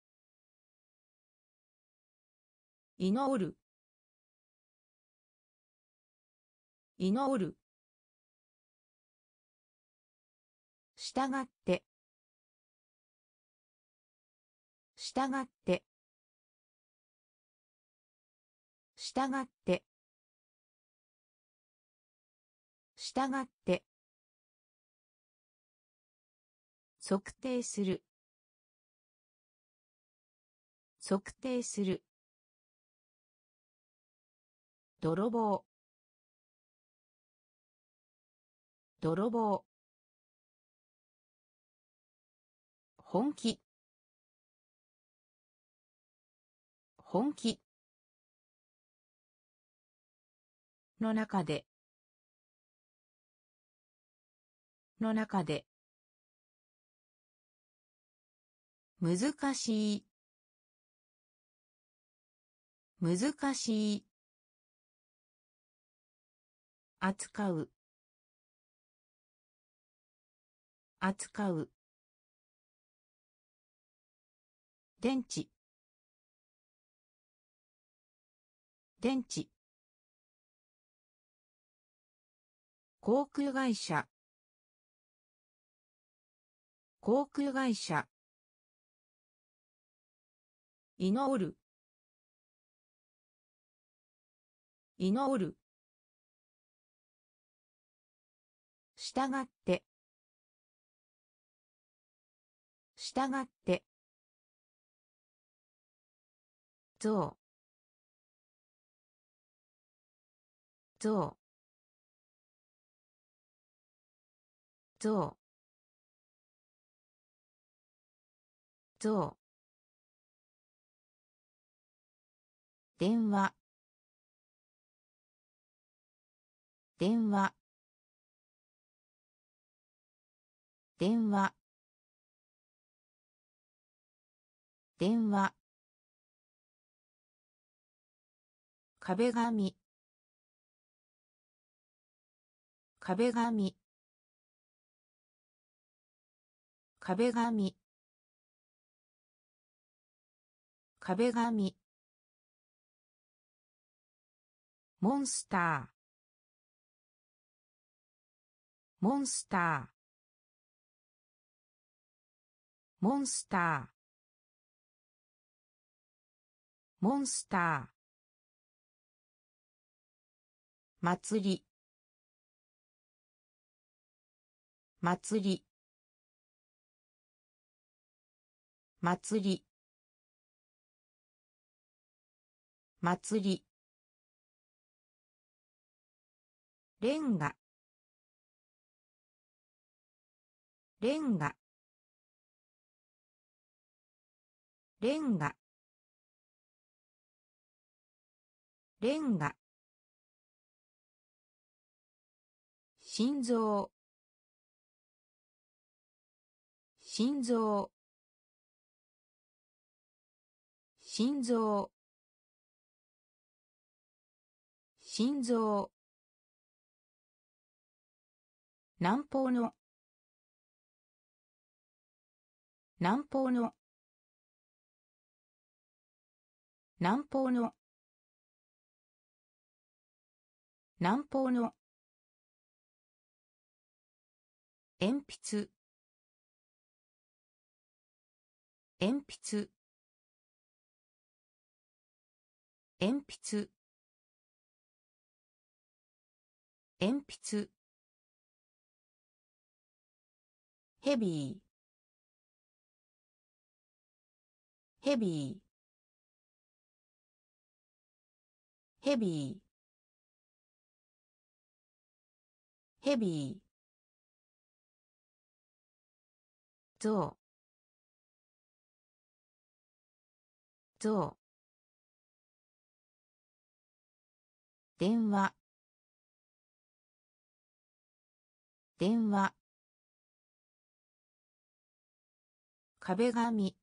A: 祈る祈るしたがってしたがってしたがってしたがって測定する測定する泥棒泥棒本気本気の中での中で難しい難しい扱う扱う電池電池航空会社航空会社祈る祈るしたがってしたがって象象象象電話電話電話電話壁紙壁紙壁紙壁紙モンスターモンスターモンスターモンスター、祭り、祭り、祭り、祭り、レンガ、レンガ、レンガ、レンガ、心臓、心臓、心臓、心臓、南方の、南方の、南方の、南方の、鉛筆、鉛筆、鉛筆、鉛筆、ヘビー、ヘビー、ヘビー、ヘビー、ゾウ、ゾウ、電話、電話、壁紙、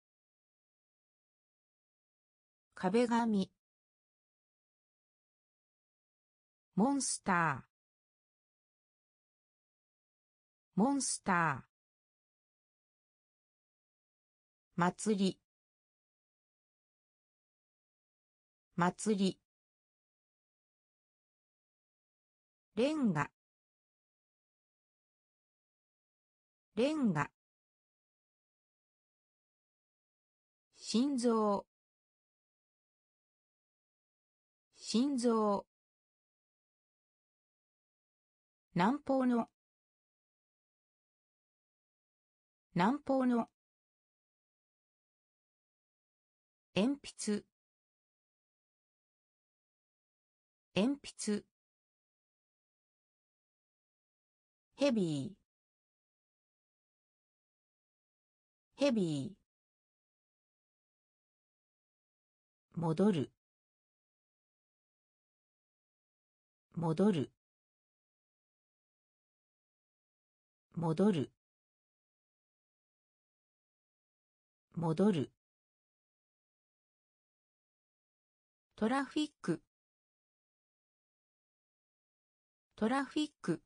A: 壁紙、モンスター、モンスター、祭り、祭り、レンガ、レンガ、心臓、心臓、南方の、南方の、鉛筆、鉛筆、ヘビー、ヘビー、戻る、戻る、戻る、戻る、トラフィック、トラフィック、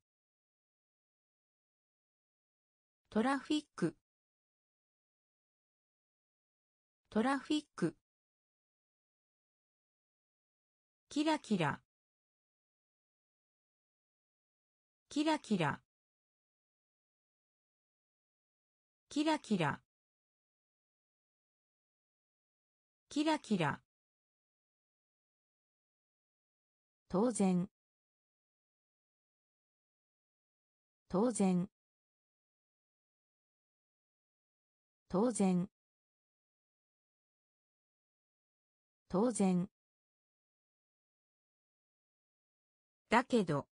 A: トラフィック、トラフィック、キラキラ、キラキラ、キラキラ、キラキラ、当然、当然、当然、当然、だけど、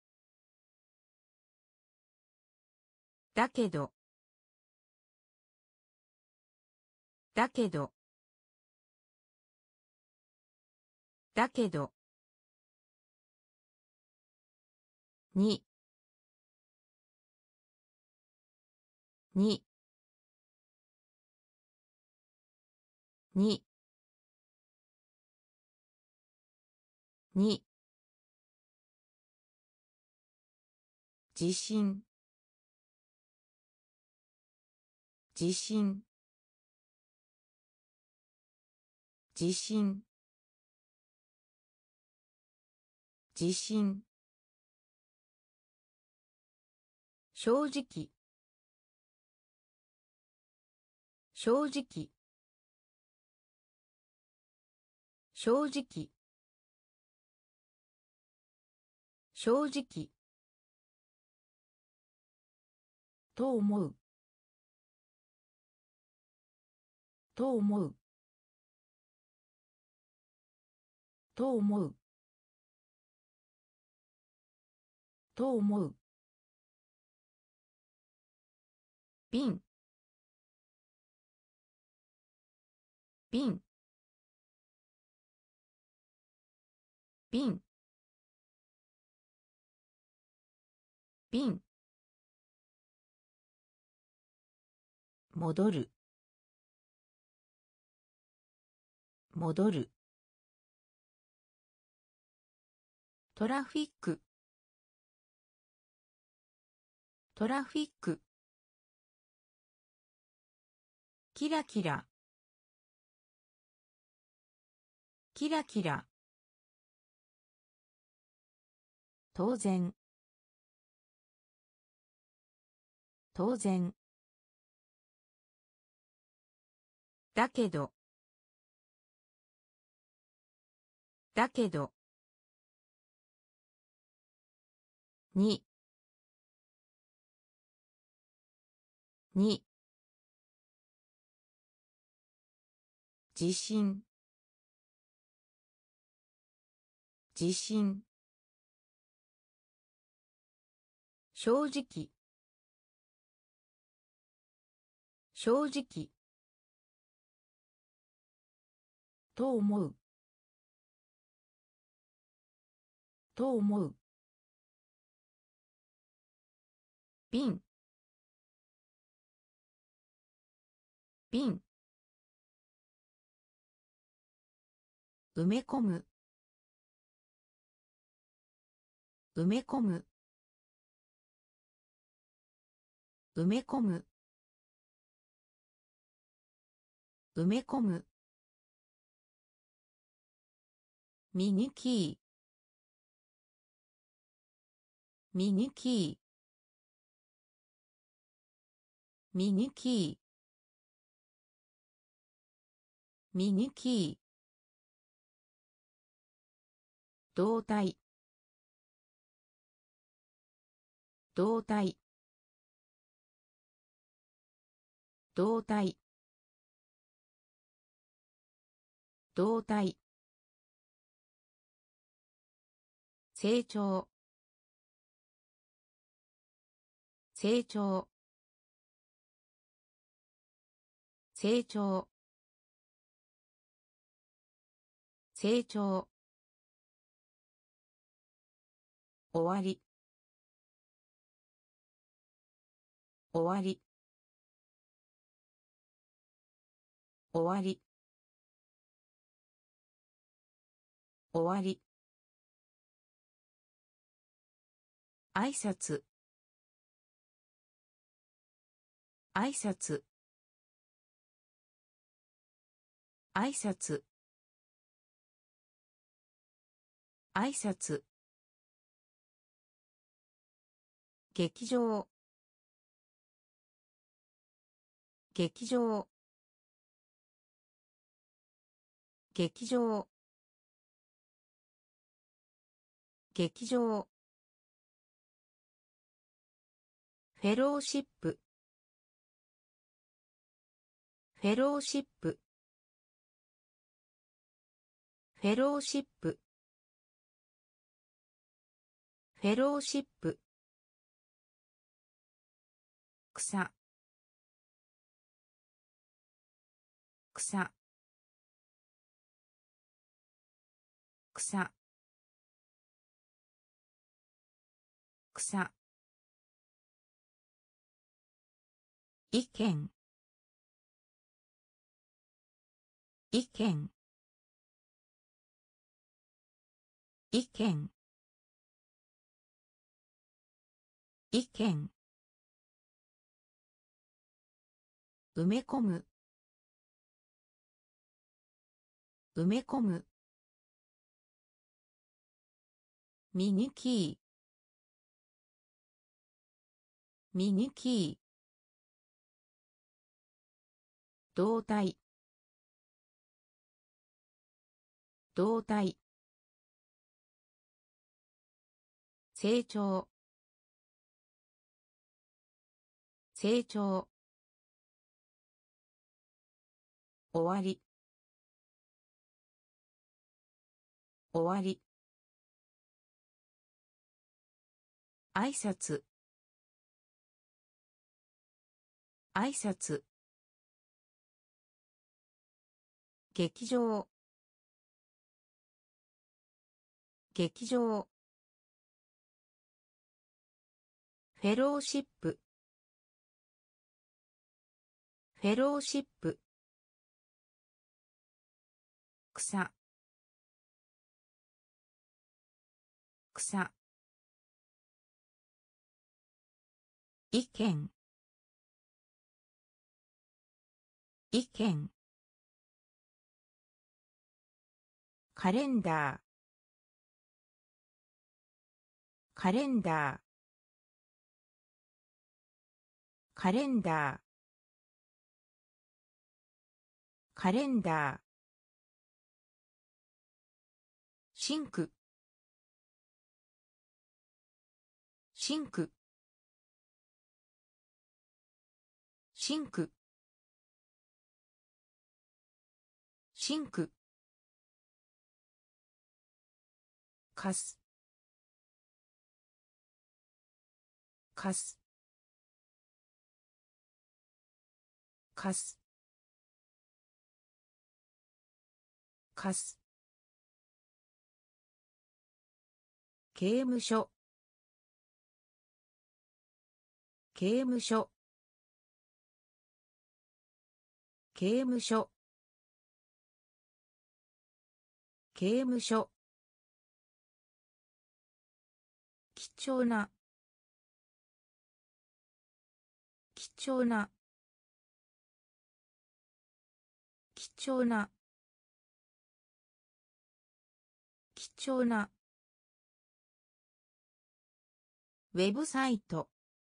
A: だけど、だけど、だけど、に、に、に、に、地震、地震、地震、地震、正直、正直、 正直正直と思うと思うと思うと思う瓶瓶瓶瓶戻る戻るトラフィックトラフィックキラキラキラキラ当然当然だけどだけどに地震地震正直正直と思うと思う瓶瓶埋め込む埋め込む埋め込む埋め込むミニキーミニキーミニキーミニキー胴体胴体胴体胴体成長成長成長成長終わり終わり終わり終わり挨拶挨拶挨拶挨拶劇場劇場劇場劇場フェローシップフェローシップフェローシップフェローシップ草草草草意見意見意見意見埋め込む埋め込むミニキーミニキー胴体動体成長成長終わり終わり挨拶挨拶劇場劇場フェローシップフェローシップ草草意見意見カレンダーカレンダーカレンダーカレンダーシンクシンクシンクシンクかすかすかすかす刑務所刑務所刑務所刑務所貴重な貴重な貴重な貴重なウェブサイト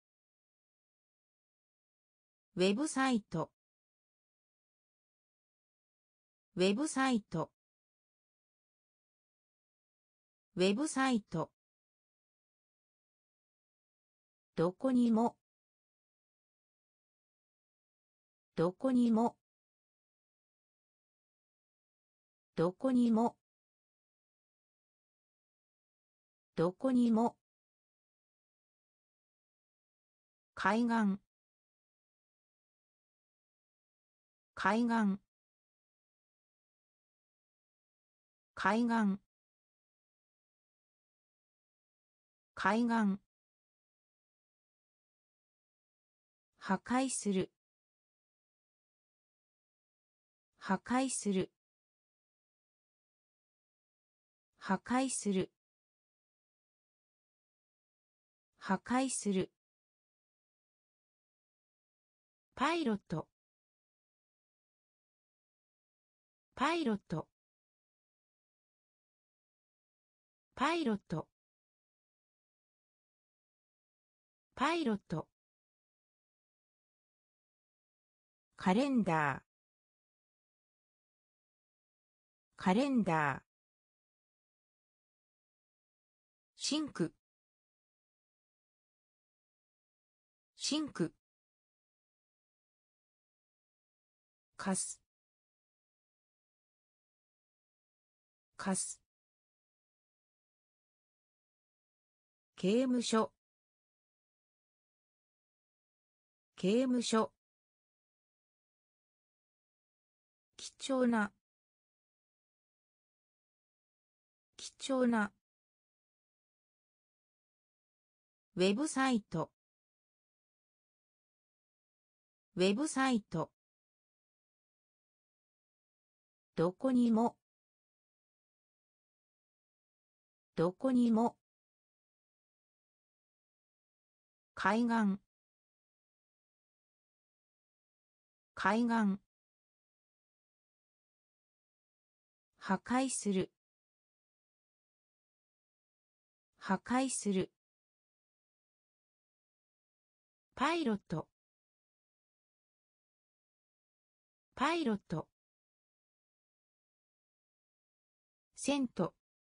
A: ウェブサイトウェブサイトウェブサイトどこにもどこにもどこにもどこにも海岸海岸海岸海岸破壊する破壊する破壊する破壊するパイロットパイロットパイロットパイロットカレンダーカレンダーシンクシンクかすかす刑務所刑務所貴重な貴重なウェブサイトウェブサイトどこにもどこにも海岸海岸破壊する破壊するパイロットパイロットセント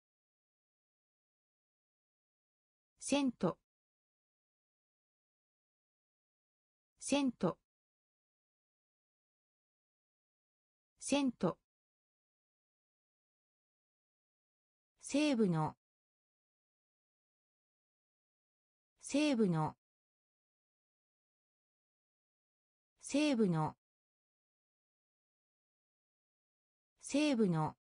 A: セントセントセント西部の西部の西部の西部の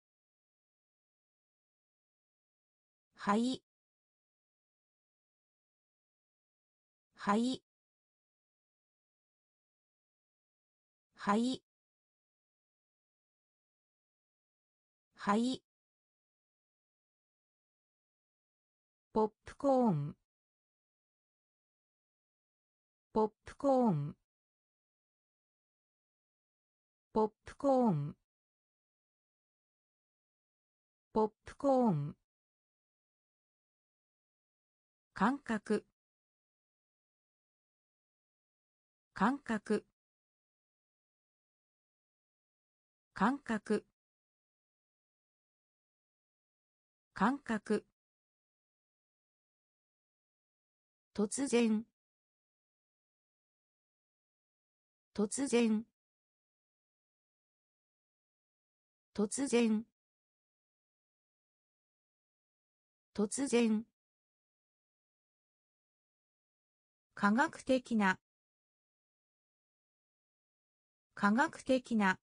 A: はいはいはいはいポップコーンポップコーンポップコーンポップコーン感覚感覚感覚感覚突然突然突然突然科学的な科学的な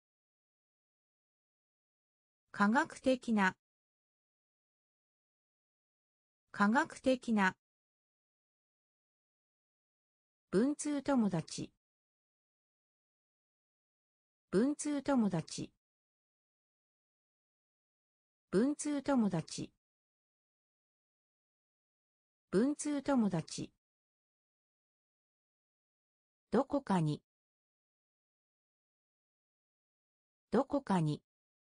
A: 科学的な科学的な文通友達文通友達文通友達文通友達どこかにどこかに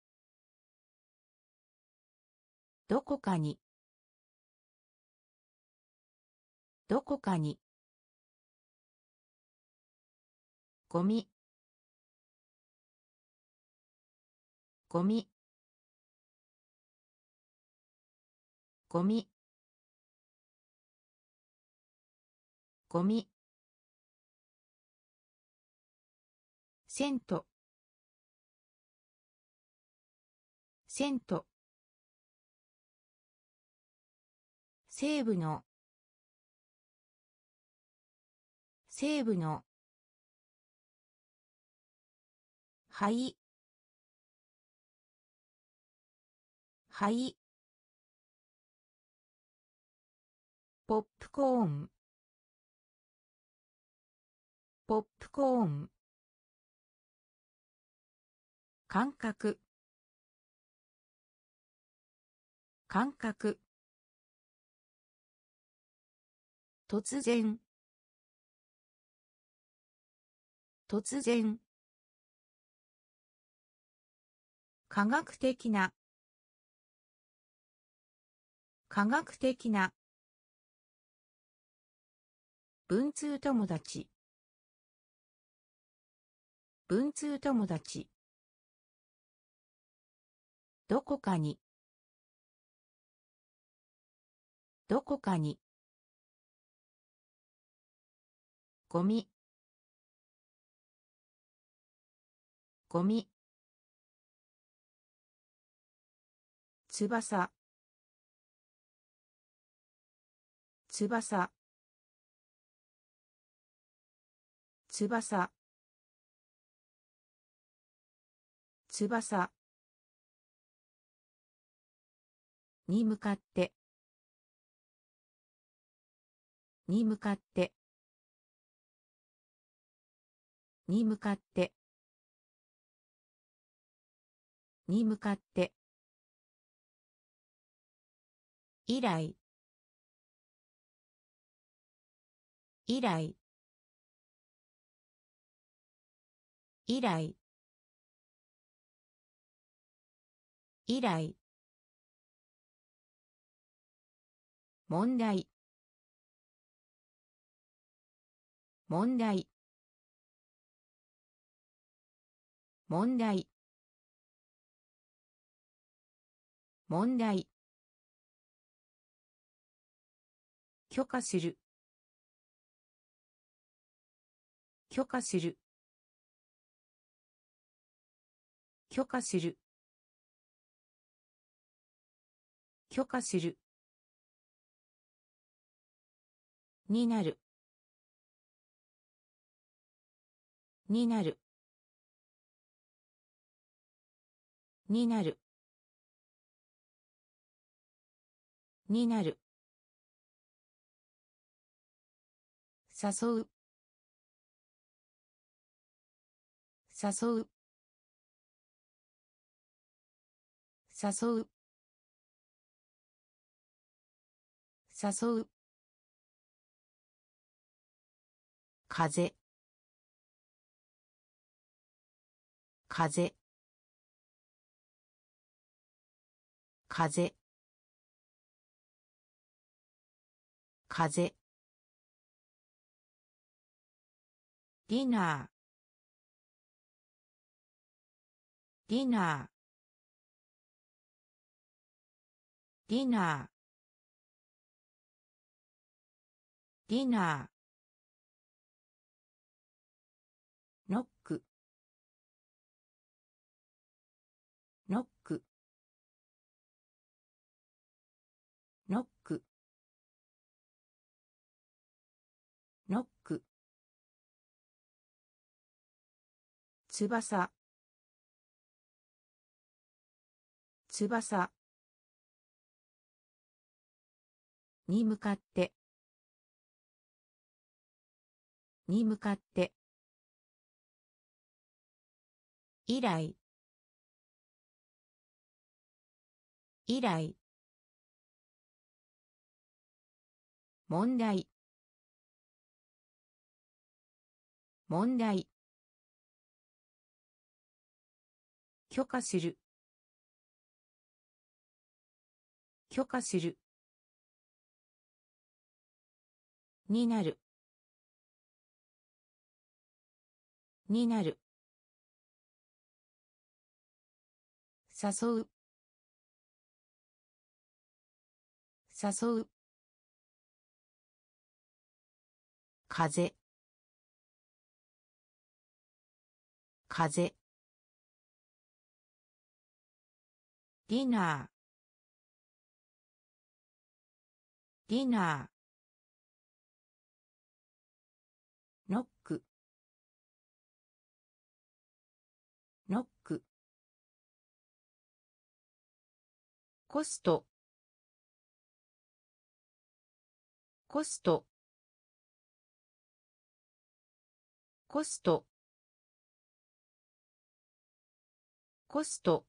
A: どこかにどこかにゴミゴミゴミゴミセントセント西部の西部のはいはいポップコーンポップコーン感覚感覚突然突然科学的な科学的な文通友達文通友達どこかにどこかにゴミゴミ翼翼翼翼に向かってに向かってに向かってに向かって以来以来以来以来問題問題問題問題。許可する。許可する。許可する。許可する。になる。になる。になる。になる。誘う。誘う。誘う。誘う。風。風。風。風。ディナー。ディナー。ディナー。ディナー。ノック。ノック。ノック。ノック。翼。翼。に向かって。に向かって。以来。以来。問題。問題。許可する。許可する。になる。になる。誘う。誘う。風。風。ディナー。ディナー。ノック。ノック。コスト。コスト。コスト。コスト。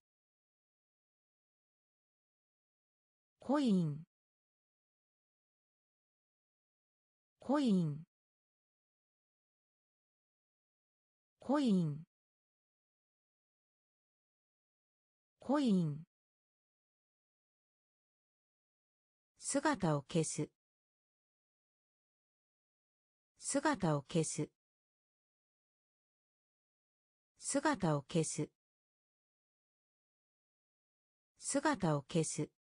A: コイン。コイン。コイン。コイン。姿を消す。姿を消す。姿を消す。姿を消す。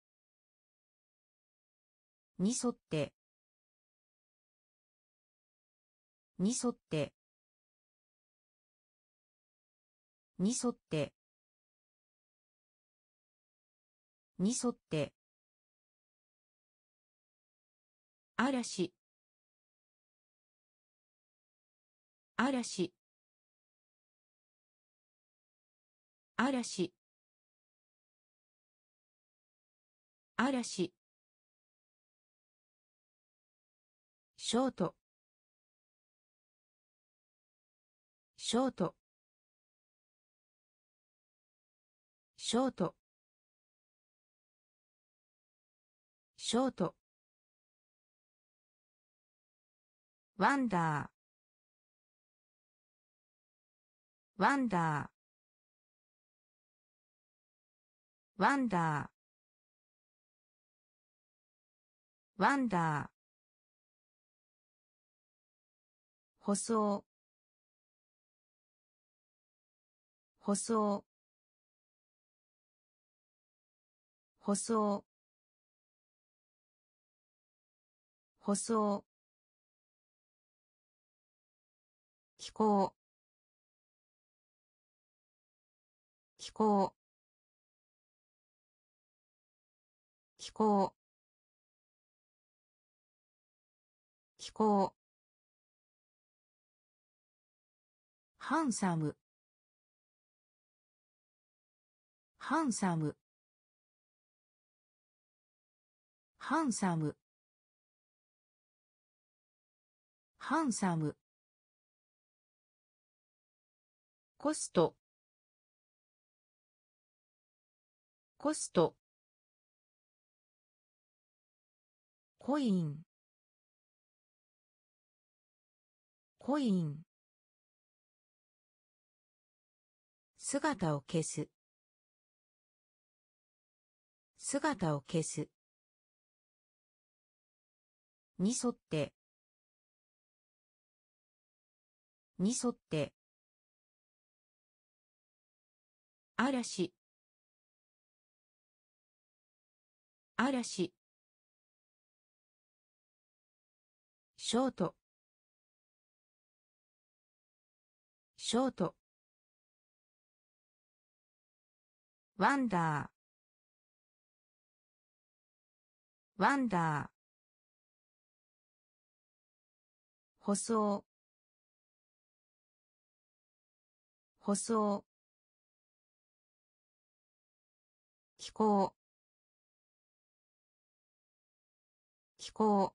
A: に沿って。に沿って。に沿って。に沿って。嵐。嵐。嵐。嵐。ショート。ショート。ショート。ショート。ワンダー。ワンダー。ワンダー。ワンダー。舗装。舗装。 舗装舗装気候気候気候気候ハンサムハンサムハンサムハンサムコストコストコインコイン姿を消す姿を消すに沿ってに沿って嵐嵐ショートショートワンダーワンダー舗装舗装気候気候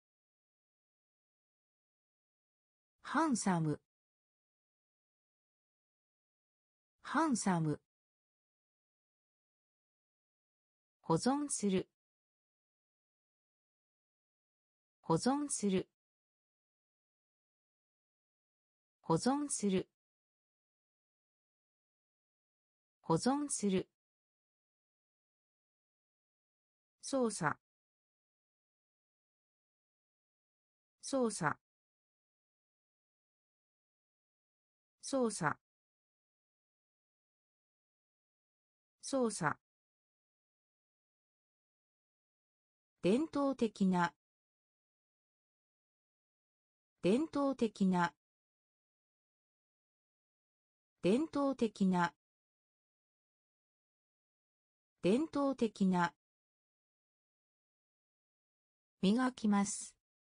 A: ハンサムハンサム保存する保存する保存する保存する操作操作操作操作伝統的な伝統的な伝統的な伝統的な磨きます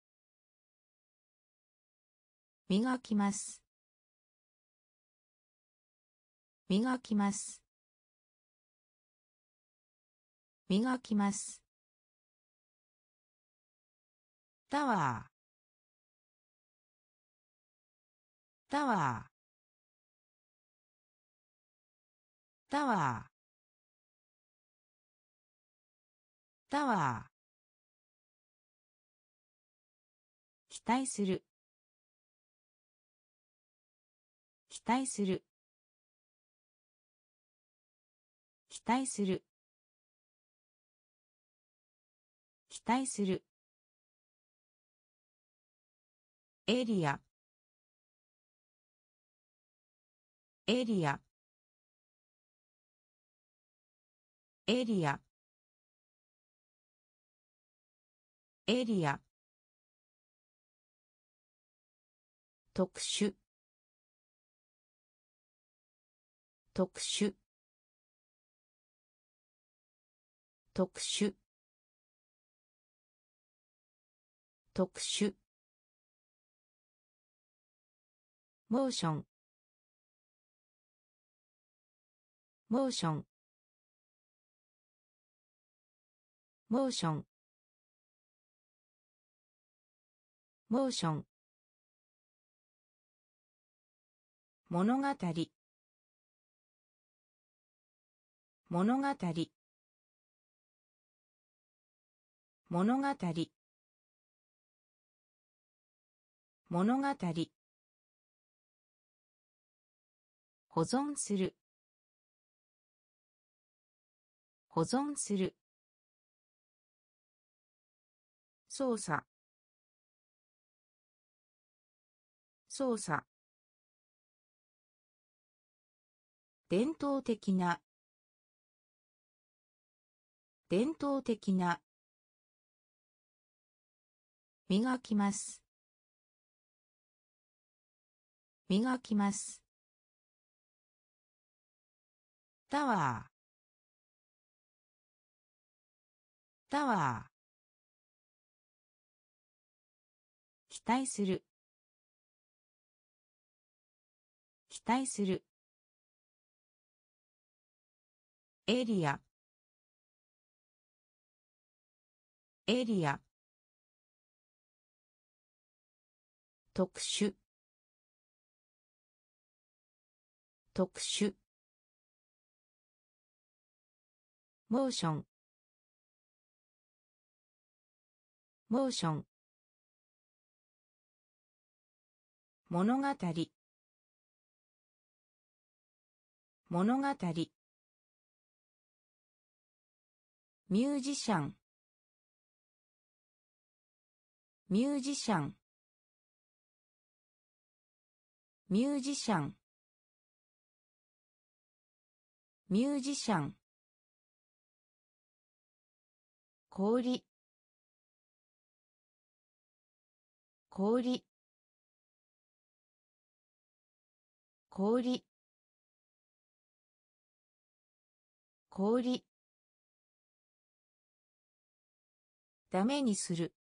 A: 磨きます磨きます磨きますタワータワータワータワー期待する期待する期待する期待するエリアエリアエリアエリア特殊特殊特殊特殊モーションモーションモーションモーション物語物語物語物語保存する保存する操作操作伝統的な伝統的な。磨きます。磨きます。タワー。タワー。期待する。期待する。エリア。エリア。特殊。特殊。モーション。モーション。物語。物語。ミュージシャン。ミュージシャン。ミュージシャン。ミュージシャン。氷。氷。氷。氷。ダメにする。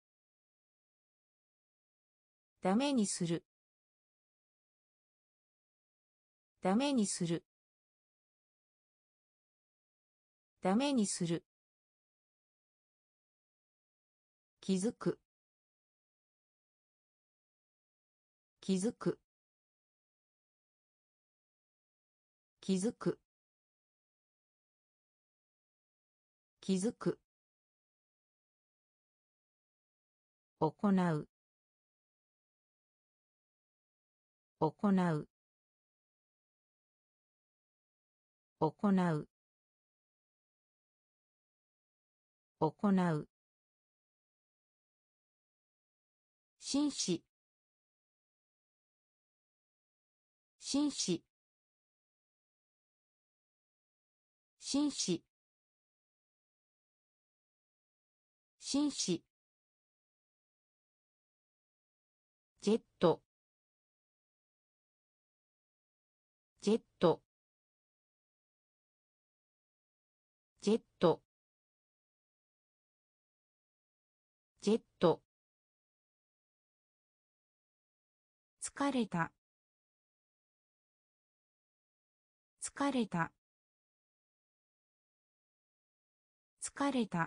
A: ダメにする。ダメにする。ダメにする。気づく。気づく。気づく。気づく。行う。行う。行う。行う。紳士。紳士。紳士。紳士。ジェット。ジェット。ジェット。ジェット。疲れた。疲れた。疲れた。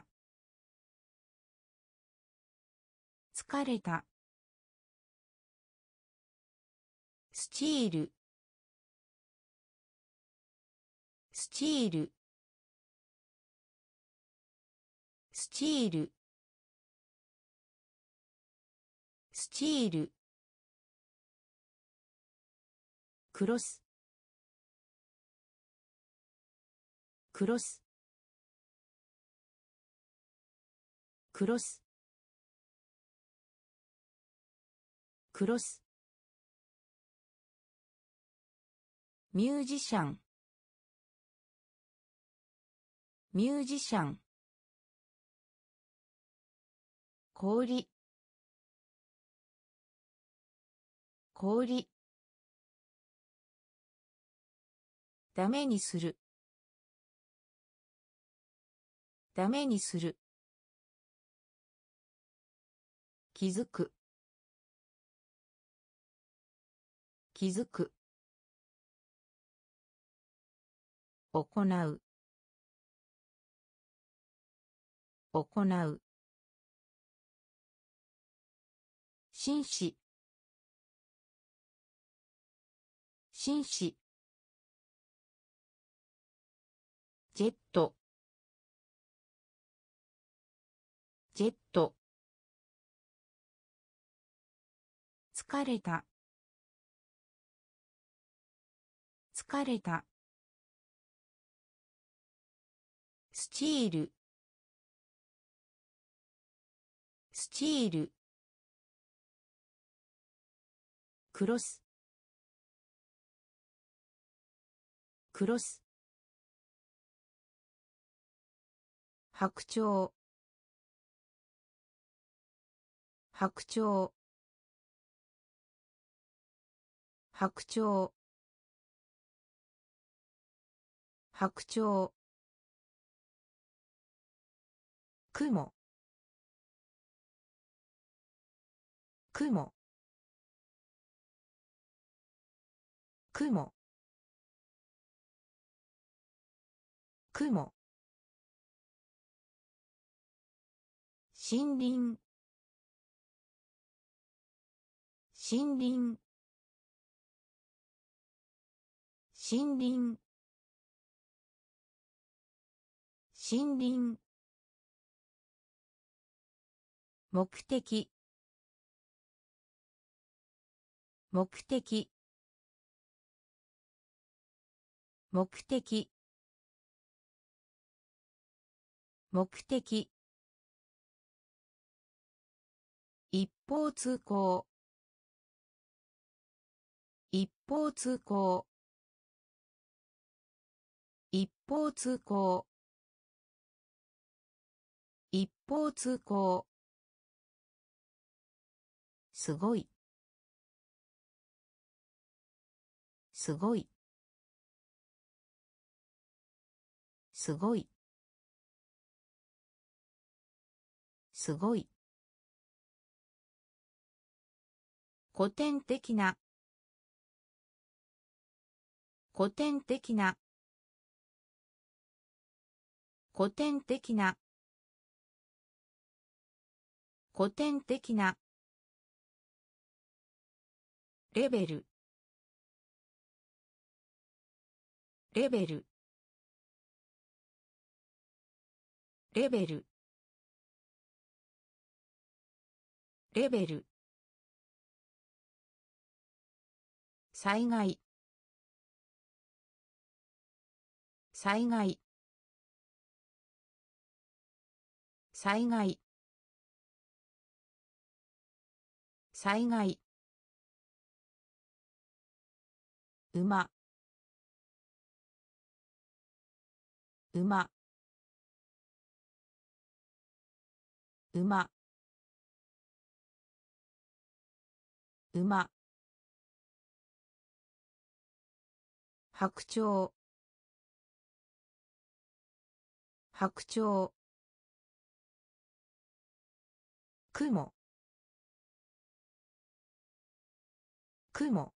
A: 疲れた。スチール。スチール。スチール。スチール。クロス。クロス。クロス。クロス。ミュージシャン。ミュージシャン。氷。氷。ダメにする。ダメにする。気づく。気づく。行う。行う。紳士。紳士。ジェット。ジェット。疲れた。疲れた。スチール。スチール。クロス。クロス。 白鳥白鳥白鳥白鳥雲雲雲雲森林森林森林森林目的目的目的目的一方通行一方通行一方通行一方通行すごいすごいすごいすごい古典的な古典的な古典的な古典的なレベルレベルレベルレベル災害災害災害災害馬馬馬馬白鳥白鳥雲雲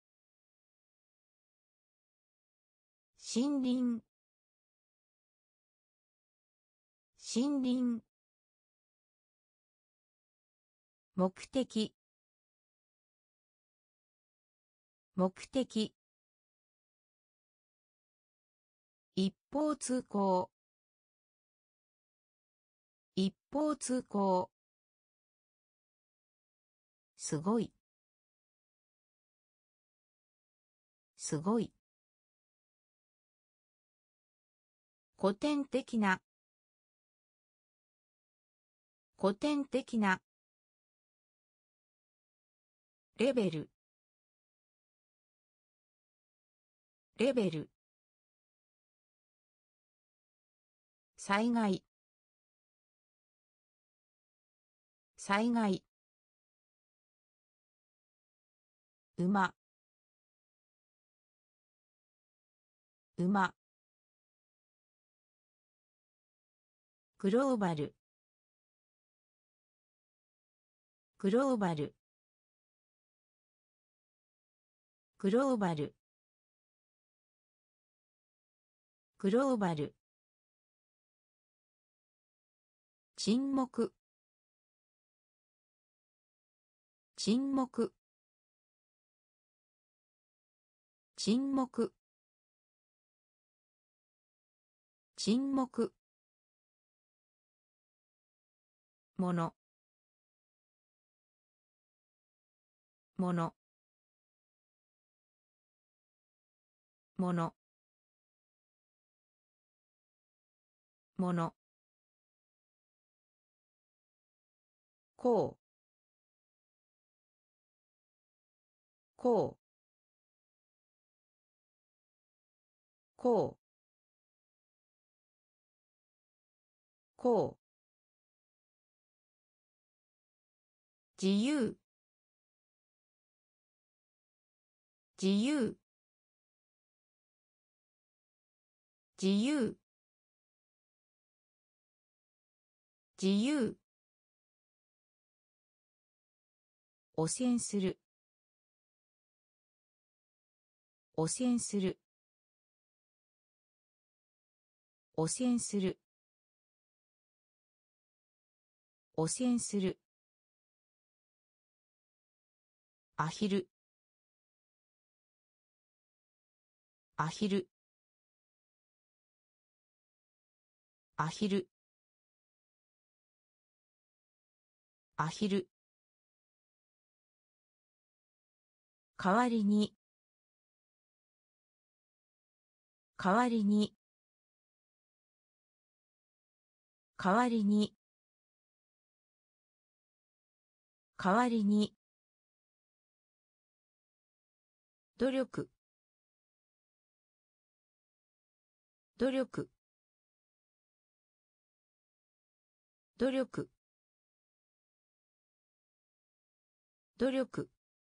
A: 森林森林目的目的一方通行一方通行すごいすごい古典的な古典的なレベルレベル災害災害馬馬グローバルグローバルグローバルグローバル沈黙沈黙沈黙沈黙ものものものものこうこうこうこう自由自由自由自由汚染する汚染する汚染する汚染するアヒルアヒルアヒルアヒル代わりに代わりに代わりに代わりに努力努力努力努力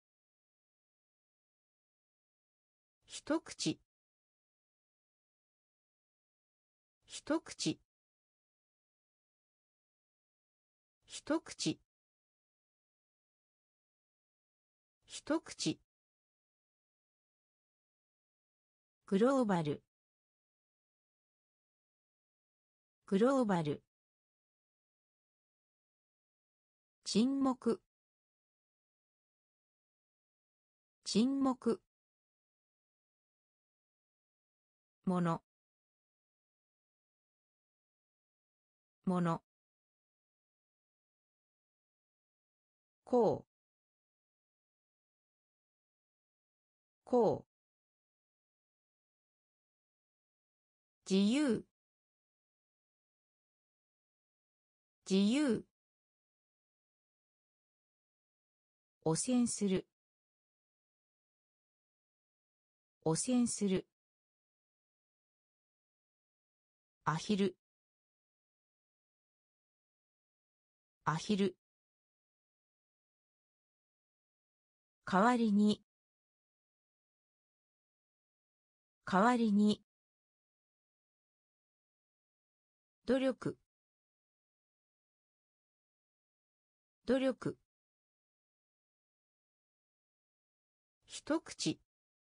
A: 一口一口一口一口グローバルグローバル沈黙沈黙ものものこうこう自由自由汚染する汚染するアヒルアヒル代わりに代わりに努力努力一口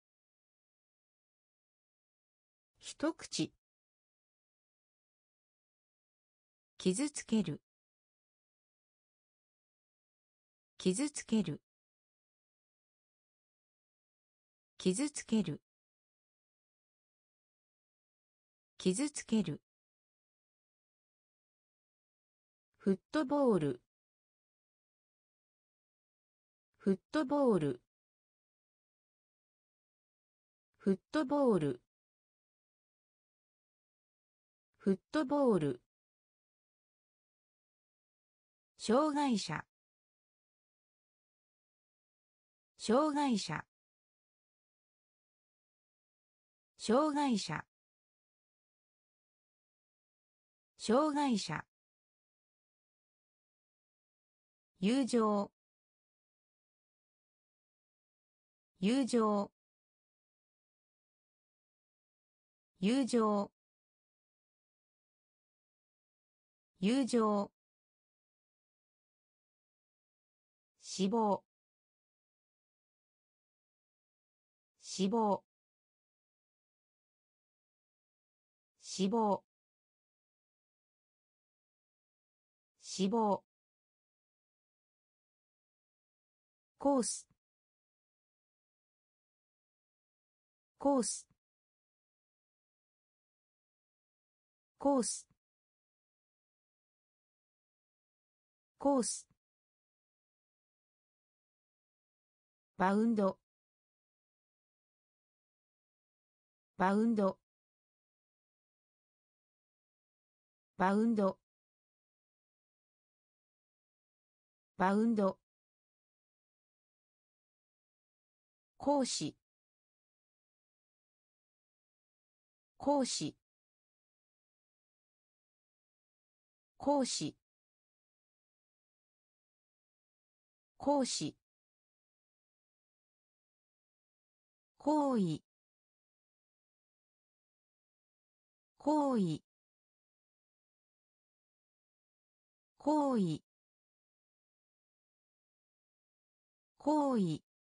A: 一口傷つける傷つける傷つける傷つけるフットボールフットボールフットボールフットボール障害者障害者障害者障害者友情友情友情友情死亡死亡死亡死亡コースコースコースコースバウンドバウンドバウンドバウンド講師講師講師講師行為行為行為行為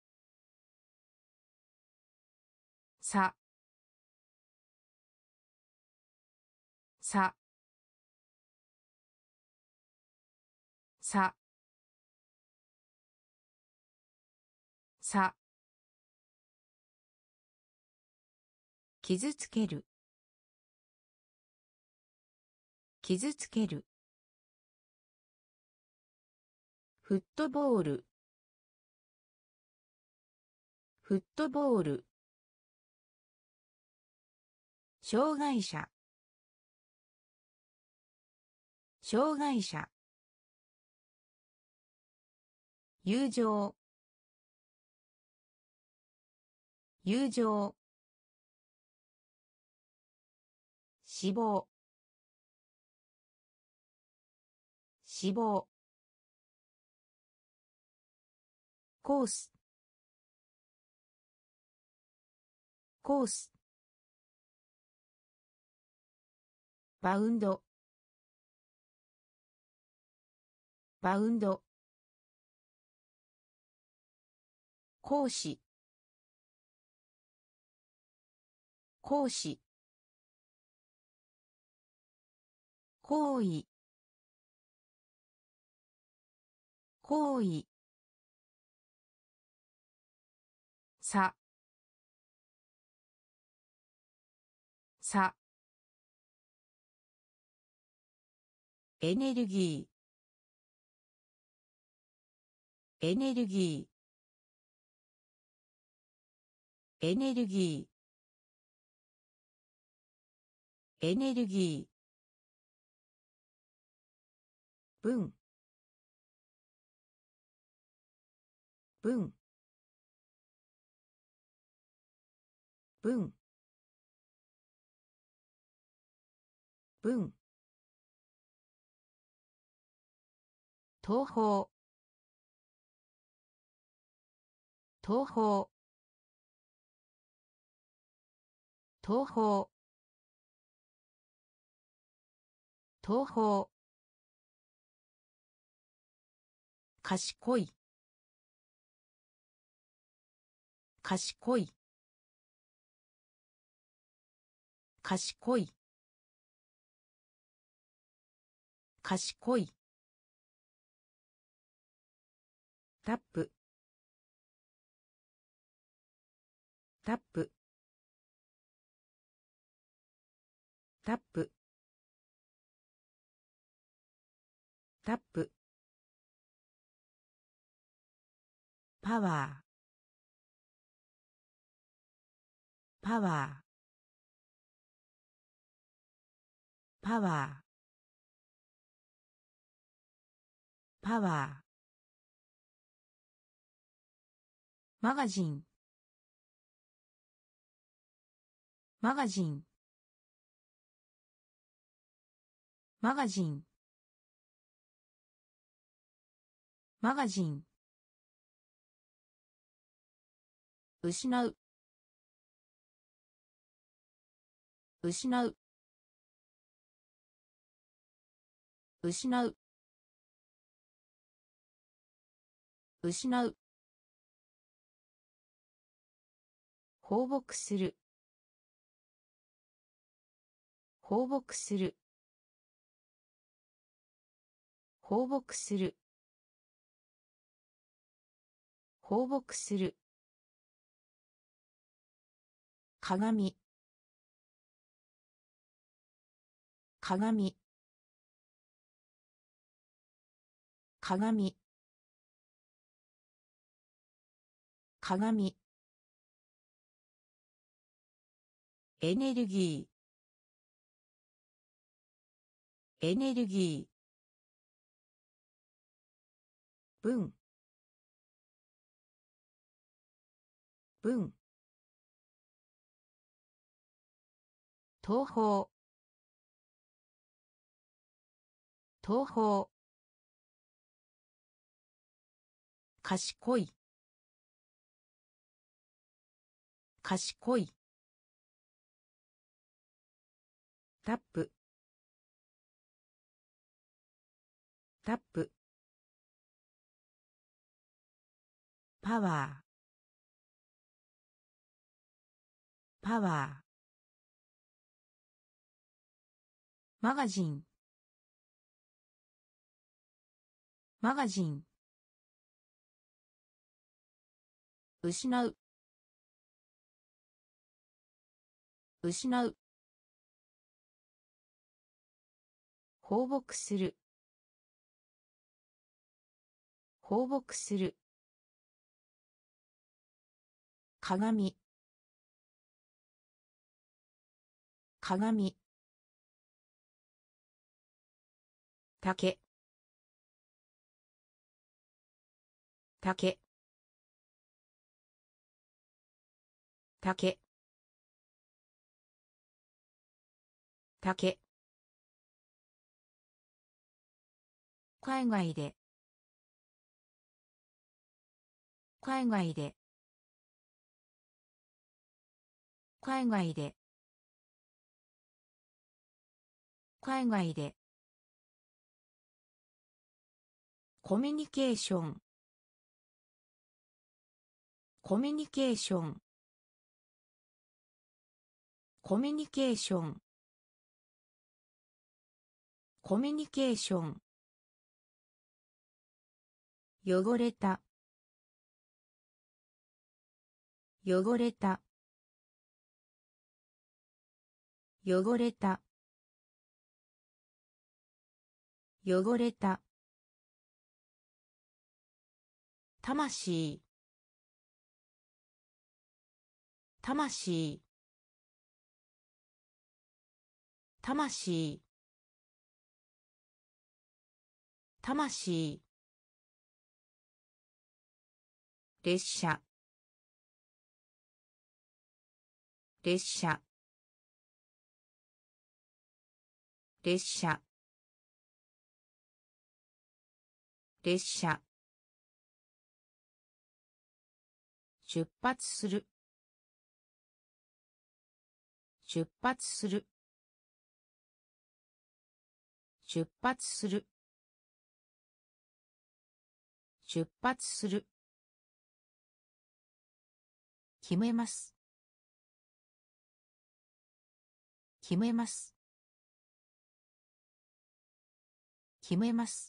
A: ささささ傷つける傷つけるフットボールフットボール障害者障害者友情友情死亡死亡コースコースバウンドバウンド講師講師行為行為ささエネルギーエネルギーエネルギーエネルギー文文文文東方東方東方東方賢い賢い賢い賢いタップタップタップタップパワーパワーパワーパワーマガジンマガジンマガジンマガジン失う失う失う失う放牧する放牧する放牧する放牧する鏡鏡鏡鏡エネルギーエネルギー文文東方東方賢い賢いタップタップパワーパワーマガジンマガジン失う失う放牧する放牧する鏡鏡竹竹竹竹海外で海外で海外で海外でコミュニケーションコミュニケーションコミュニケーションコミュニケーション汚れた汚れた汚れた汚れた魂魂魂魂列車列車列車列車出発する出発する出発する出発する決めます決めます決めます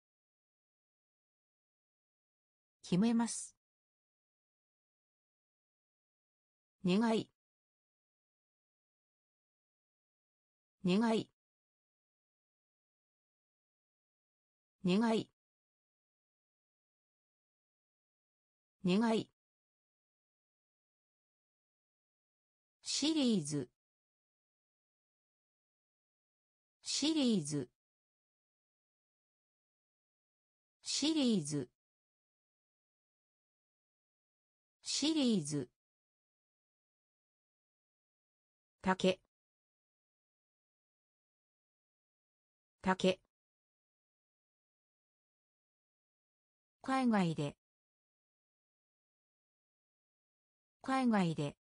A: 決めます願い願い願い願いシリーズシリーズシリーズシリーズ竹竹海外で海外で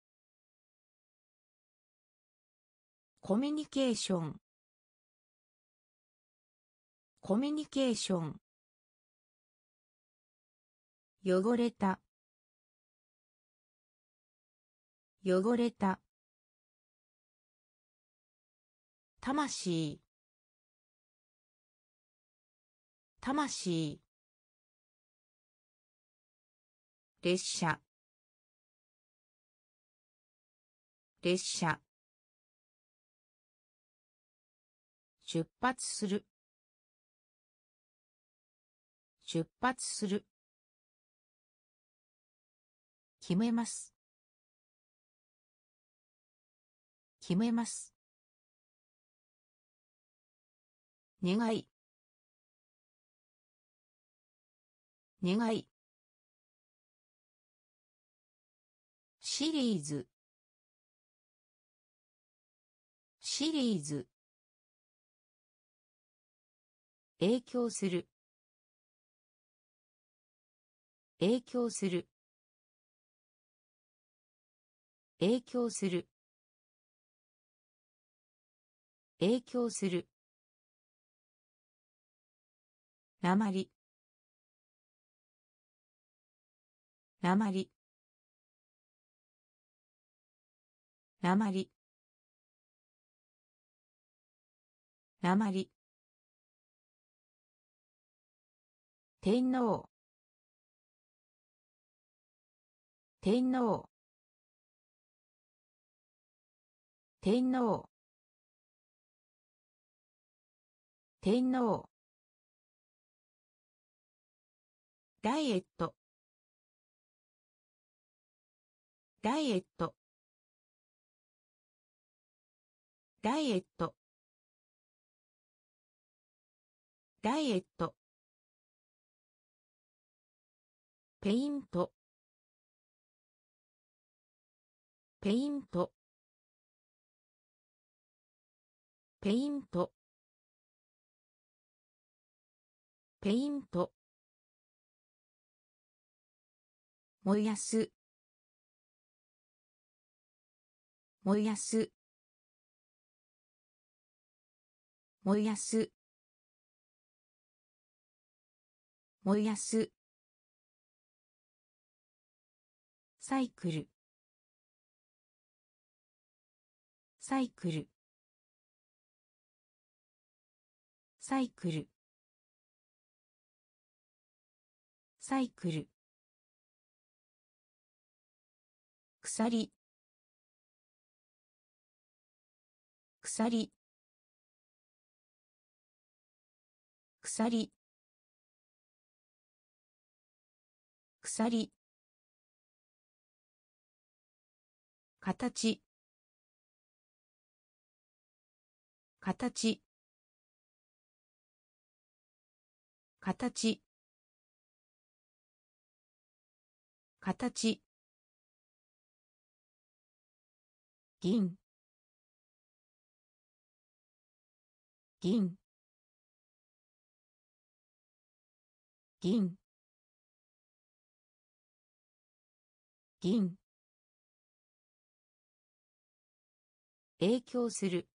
A: コミュニケーションコミュニケーション汚れた汚れた魂魂列車列車出発する出発する決めます決めます願い願いシリーズシリーズ影響する影響する影響する影響するなまりなまりなまりなまり天皇天皇天皇天皇ダイエットダイエットダイエットダイエットペイントペイントペイントペイント燃やす燃やす燃やす燃やすサイクルサイクルサイクルサイクル鎖鎖鎖鎖形形形形銀銀銀銀影響する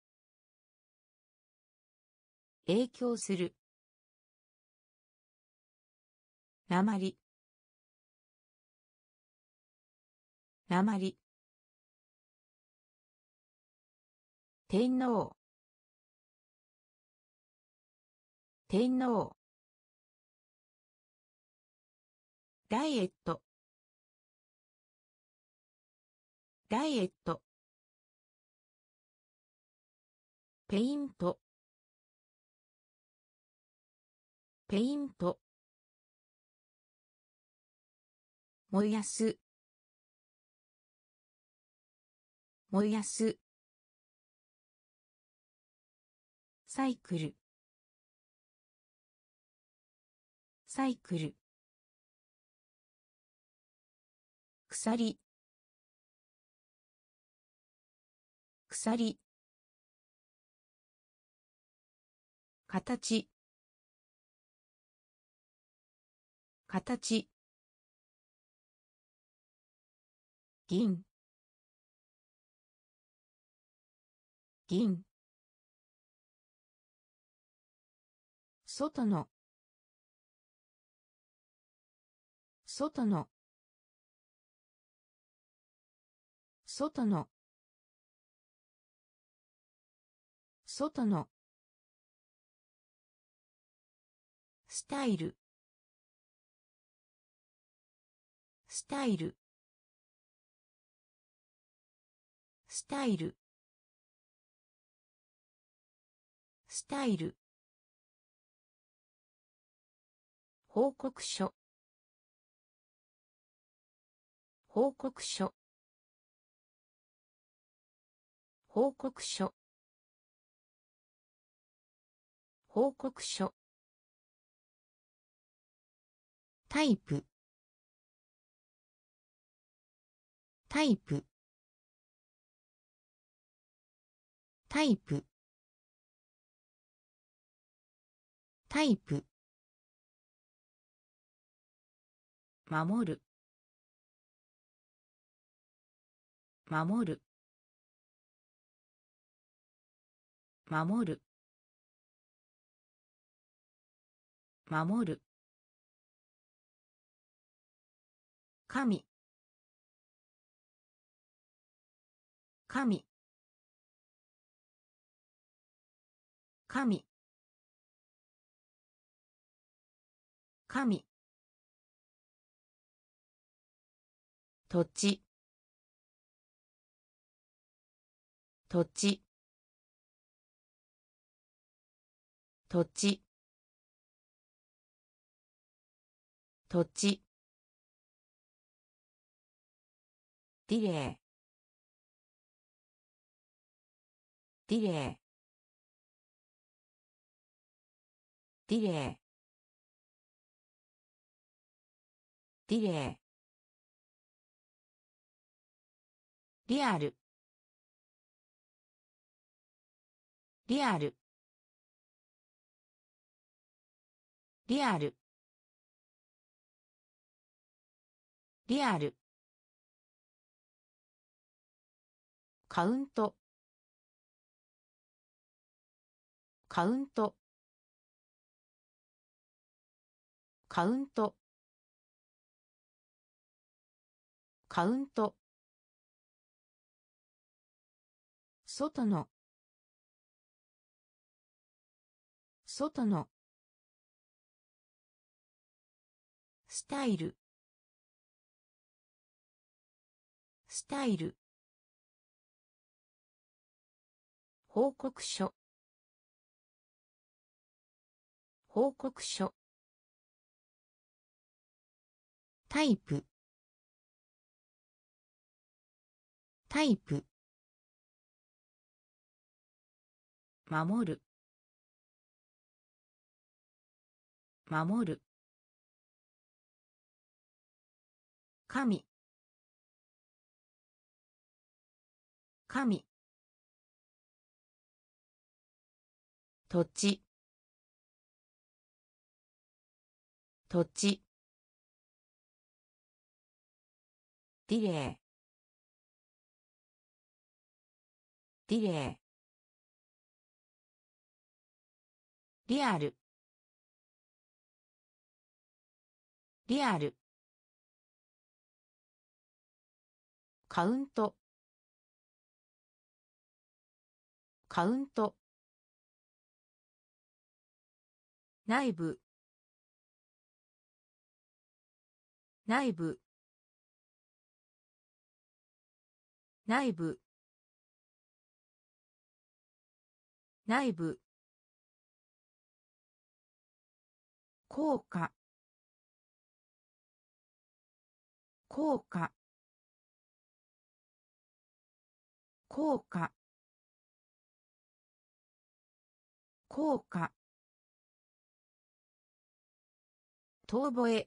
A: 影響するなまりなまり天皇天皇ダイエットダイエットペイントペイント燃やす燃やすサイクルサイクル鎖鎖形形銀銀外の外の外の外のスタイルスタイルスタイルスタイル報告書報告書報告書報告書タイプタイプタイプタイプ守る守る守る守る神神神神土地土地土地土地ディレイディレイディレイディレイリアルリアルリアルリアルカウントカウントカウントカウント外の外のスタイルスタイル報告書報告書タイプタイプ守る守る神神土地土地ディレイディレイリアルリアルカウントカウント内部内部内部内部効果効果効果効果遠吠え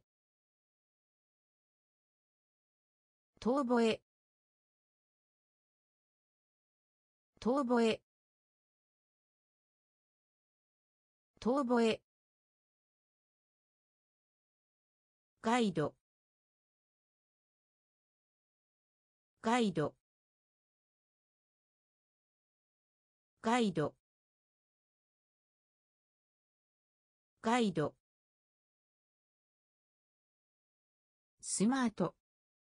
A: 遠吠え遠吠え遠吠えガイドガイドガイドガイドスマート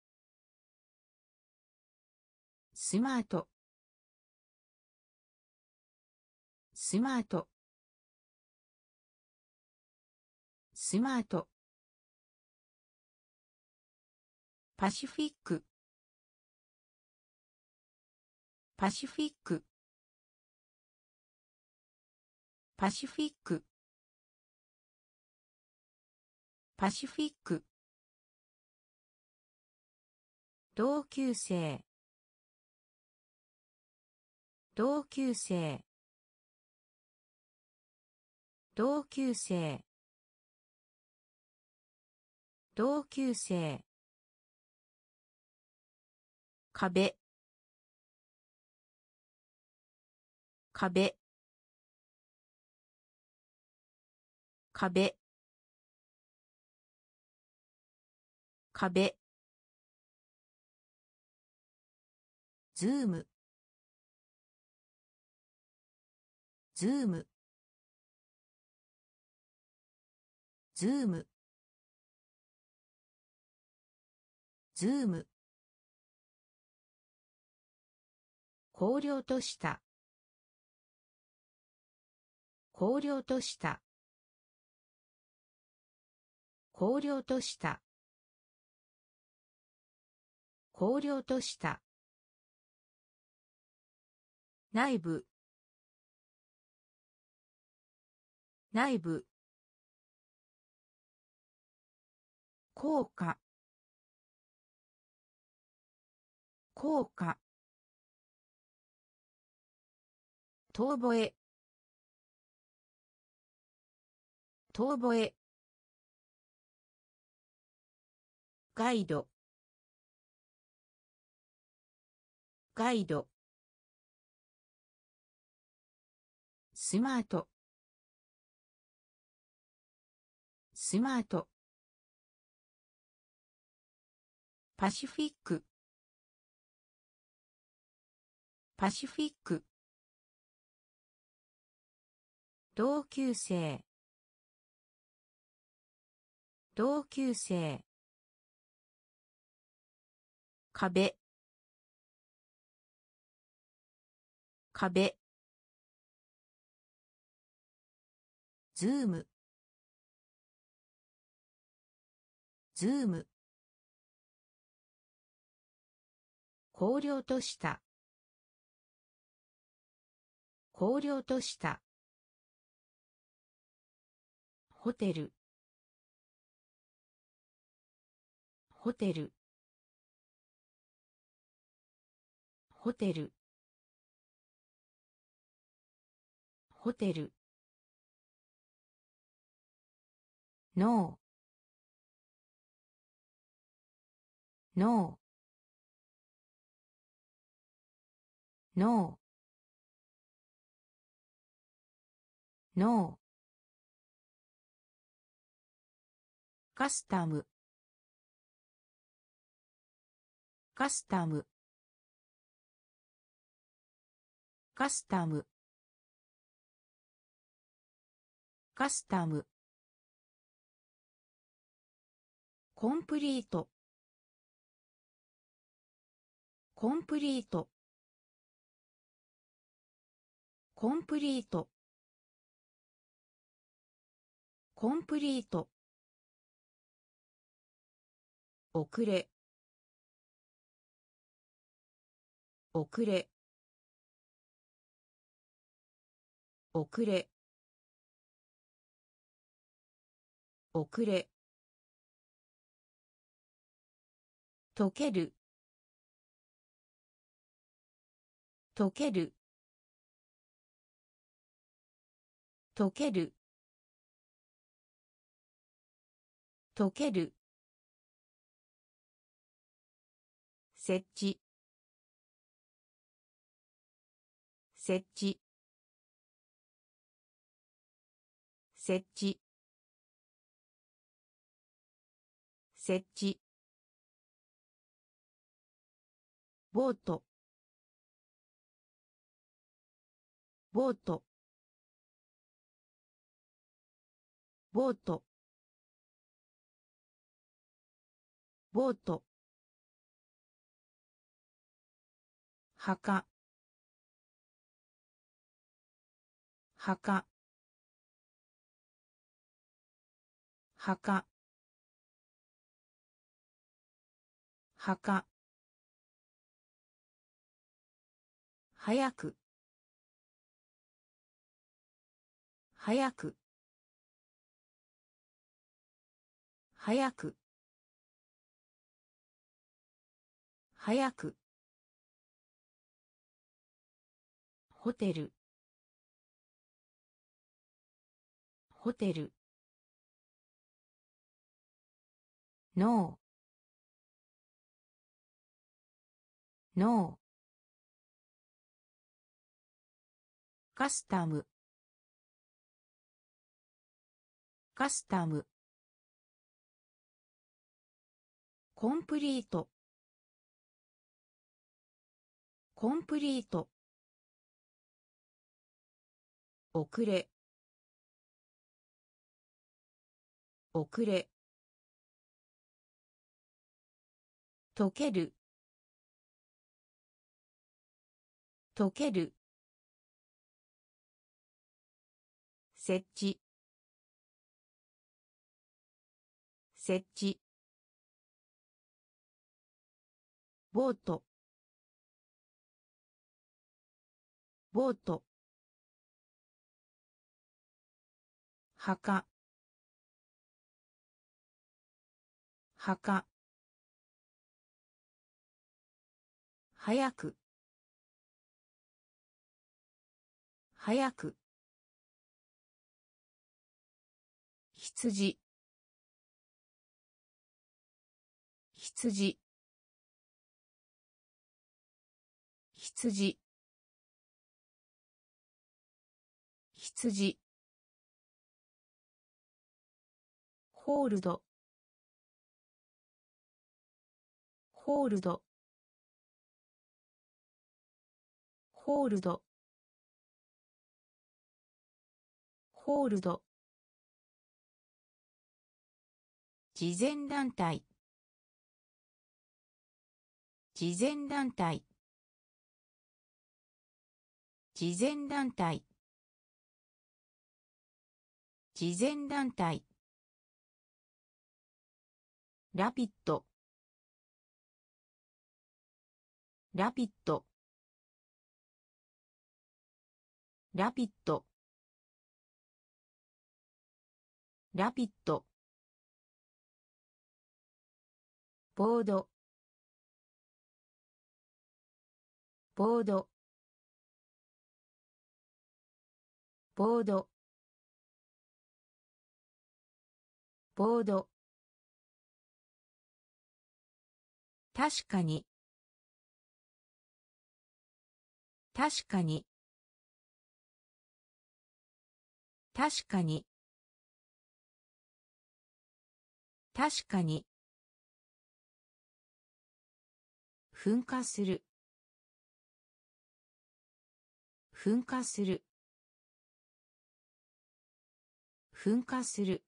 A: スマートスマートスマートパシフィックパシフィックパシフィックパシフィック同級生同級生同級生同級生壁壁壁、壁、ズーム、ズーム、ズーム、ズーム、荒涼とした、荒涼とした、荒涼とした、荒涼とした、内部、内部、効果、効果、遠吠え、遠吠え、ガイド、ガイド、スマート、スマート、パシフィック、パシフィック、同級生、同級生、壁、壁、ズーム、ズーム、荒涼とした、荒涼とした、ホテル、ホテル、ホテル、ホテル、ノー、ノー、ノー、ノー、カスタム、カスタム、カスタム、カスタム、コンプリート、コンプリート、コンプリート、コンプリート、遅れ、遅れ、遅れ、遅れ、溶ける、溶ける、溶ける、溶ける、設置、設置、設置、設置、ボート、ボート、ボート、ボート、墓、墓、墓、墓、早く、早く、早く、早く、ホテル、ホテル、ノー、ノー、カスタム、 カスタム。コンプリート。コンプリート。遅れ。遅れ。溶ける。溶ける。設置。設置。ボート。ボート。墓。墓。早く。早く。羊。羊。羊。羊。ホールド。ホールド。ホールド。ホールド。慈善団体。慈善団体。慈善団体。慈善団体。ラピッド。ラピッド。ラピッド。ラピッド。ボード。ボード。ボード。ボード。確かに。確かに。確かに。確かに。噴火する。噴火する。噴火する。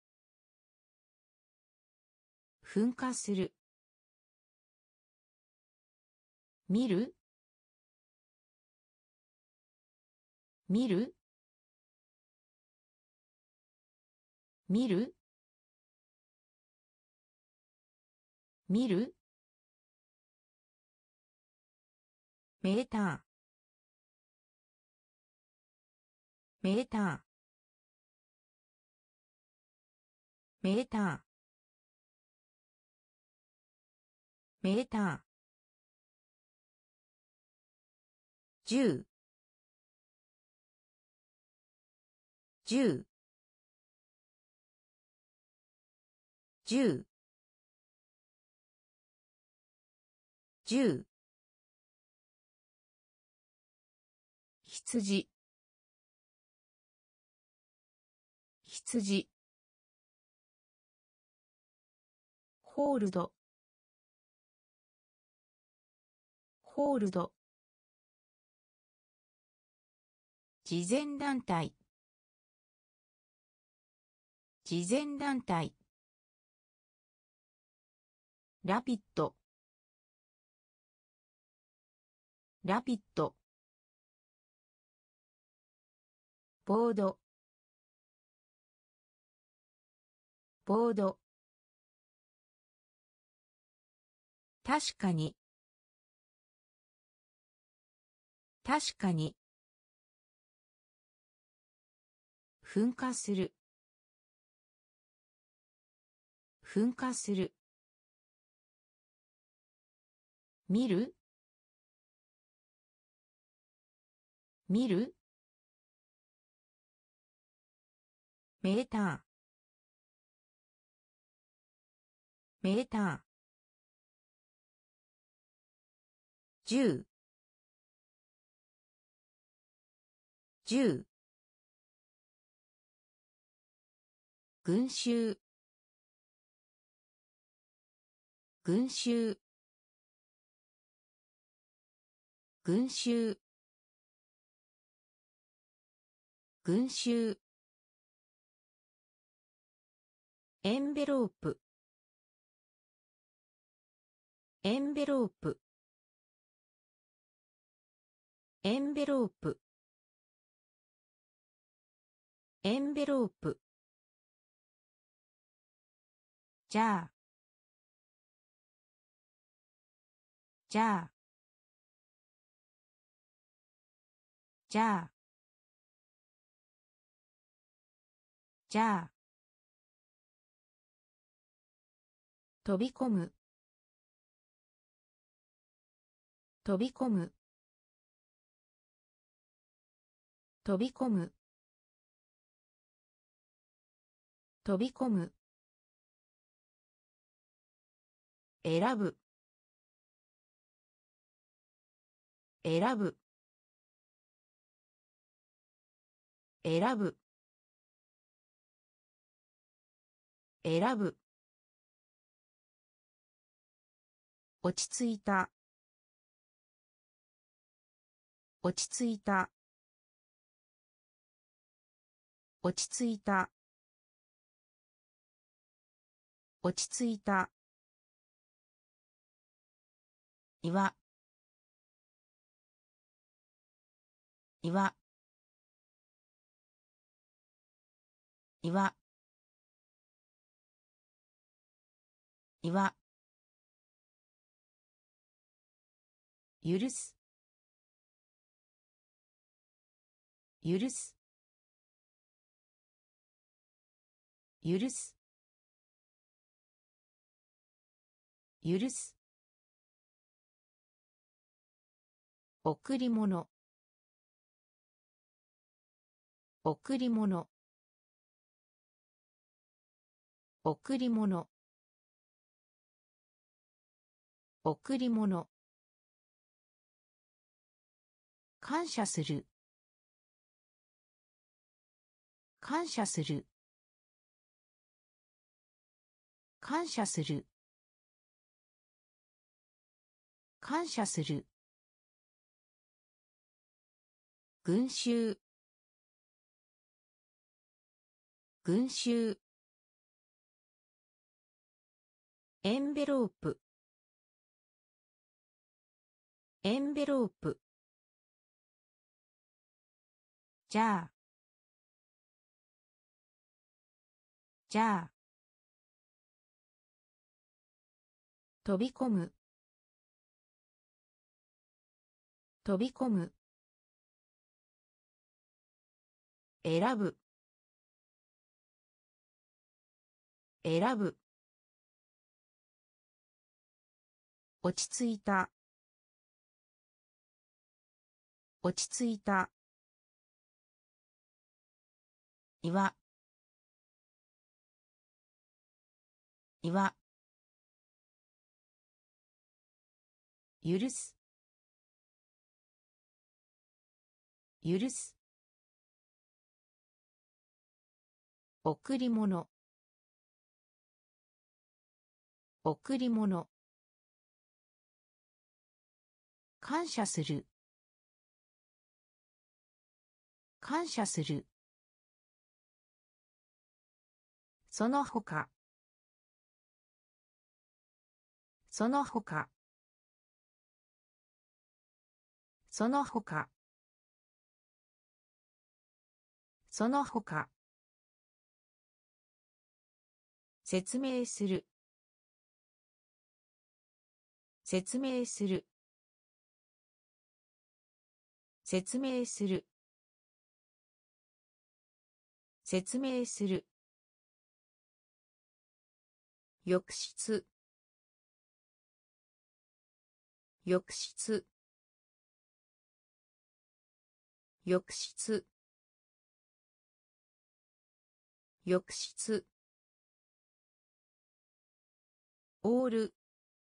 A: 噴火する。見る。見る。見る。見る。メーター。メーター。メーター。メーター。10。10。10。10。羊。羊。ホールド。ホールド。慈善団体。慈善団体。ラピッド。ラピッド。ボード。ボード。確かに。確かに。噴火する。噴火する。見る。見る。メーター。メーター。10。10。 群衆群衆群衆群衆エンベロープエンベロープエンベロープエンベロープじゃあじゃあじゃあじゃあ飛び込む飛び込む飛び込む飛び込む選ぶ選ぶ選ぶ選ぶ落ち着いた落ち着いた落ち着いた落ち着いた岩岩岩岩許す許す許す許す贈り物贈り物贈り物贈り物感謝する感謝する感謝する感謝する群衆群衆エンベロープエンベロープじゃあじゃあ飛び込む飛び込む選ぶ選ぶ落ち着いた落ち着いた岩岩許す許す贈り物贈り物感謝する感謝するその他その他その他その他説明する説明する説明する説明する浴室浴室浴室浴室オール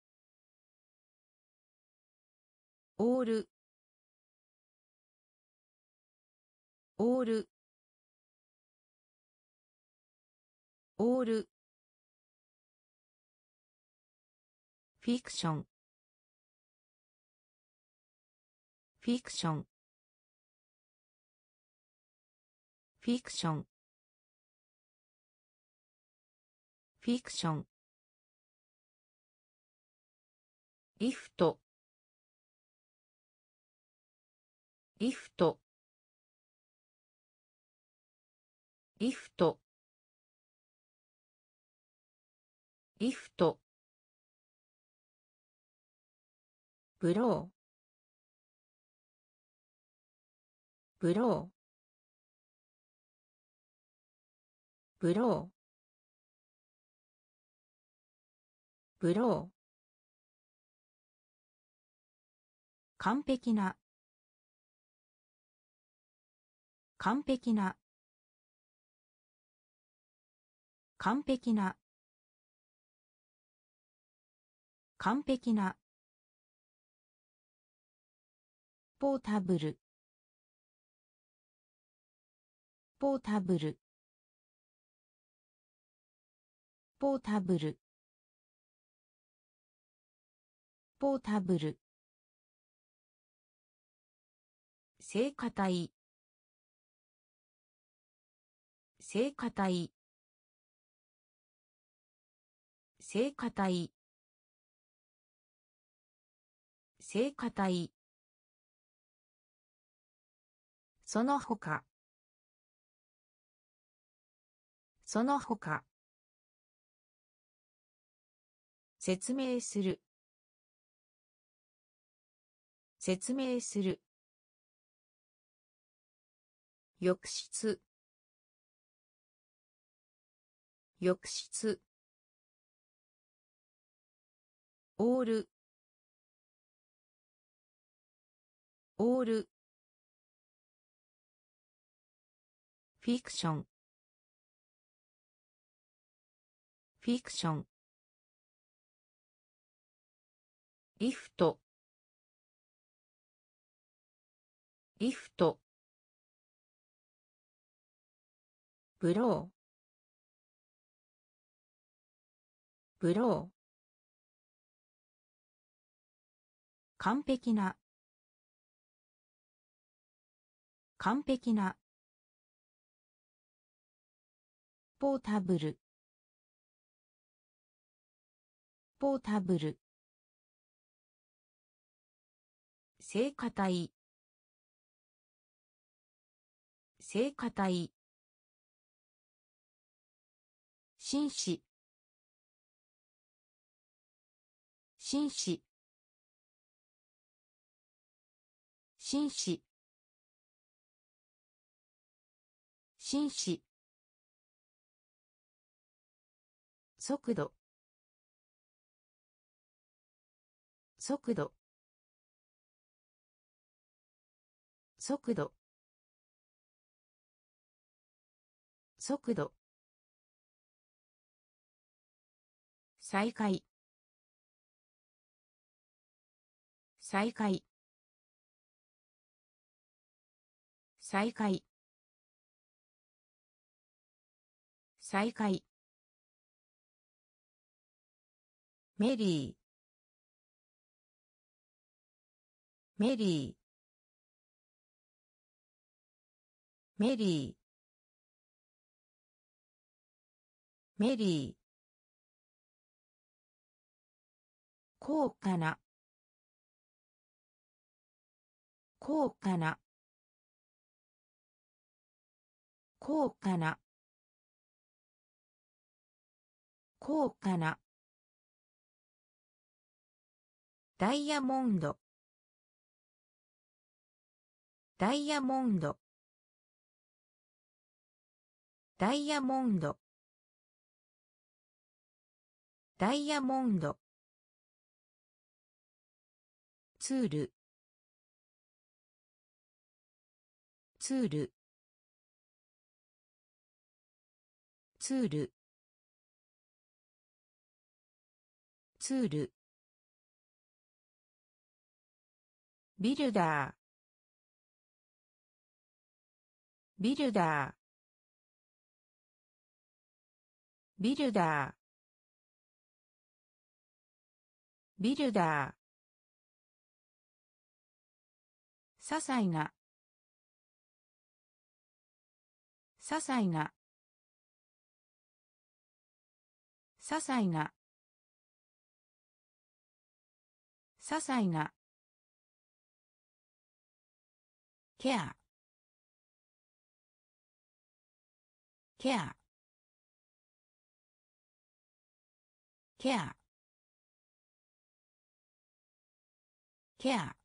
A: オールオールオールフィクションフィクションフィクションフィクションリフトリフトリフトリフトブローブローブローブロー完璧な完璧な完璧な完璧なポータブルポータブルポータブルポータブル聖歌隊聖歌隊聖歌隊聖歌隊その他その他説明する説明する浴室浴室オールオールフィクションフィクションリフトリフトブローブロー完璧な完璧なポータブルポータブル聖歌隊聖歌隊紳士紳士紳士紳士速度速度速度速度再開再開再開再開メリーメリーメリーメリー高価な高価な高価な高価なダイヤモンドダイヤモンドダイヤモンドダイヤモンドツールツールツールツールビルダービルダービルダー、ビルダー、些細な、些細な、些細な、些細な、ケア、ケア、ケア、ケア、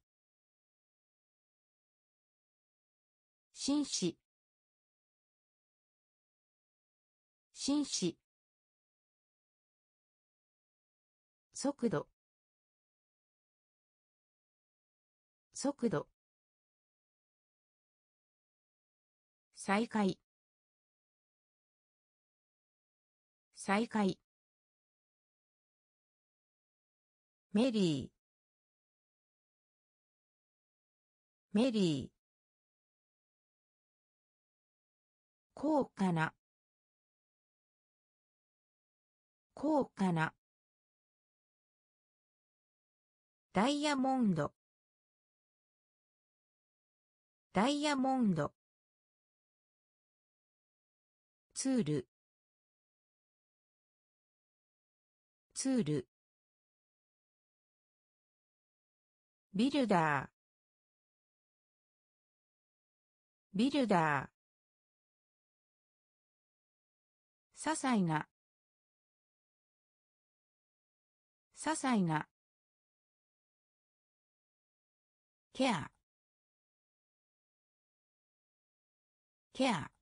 A: 紳士、紳士、速度、速度、再開、再開、メリー、メリー、高価な、高価な、ダイヤモンド、ダイヤモンド、ツール、ツール、ビルダー、ビルダー、些細な、些細な、ケア、ケア、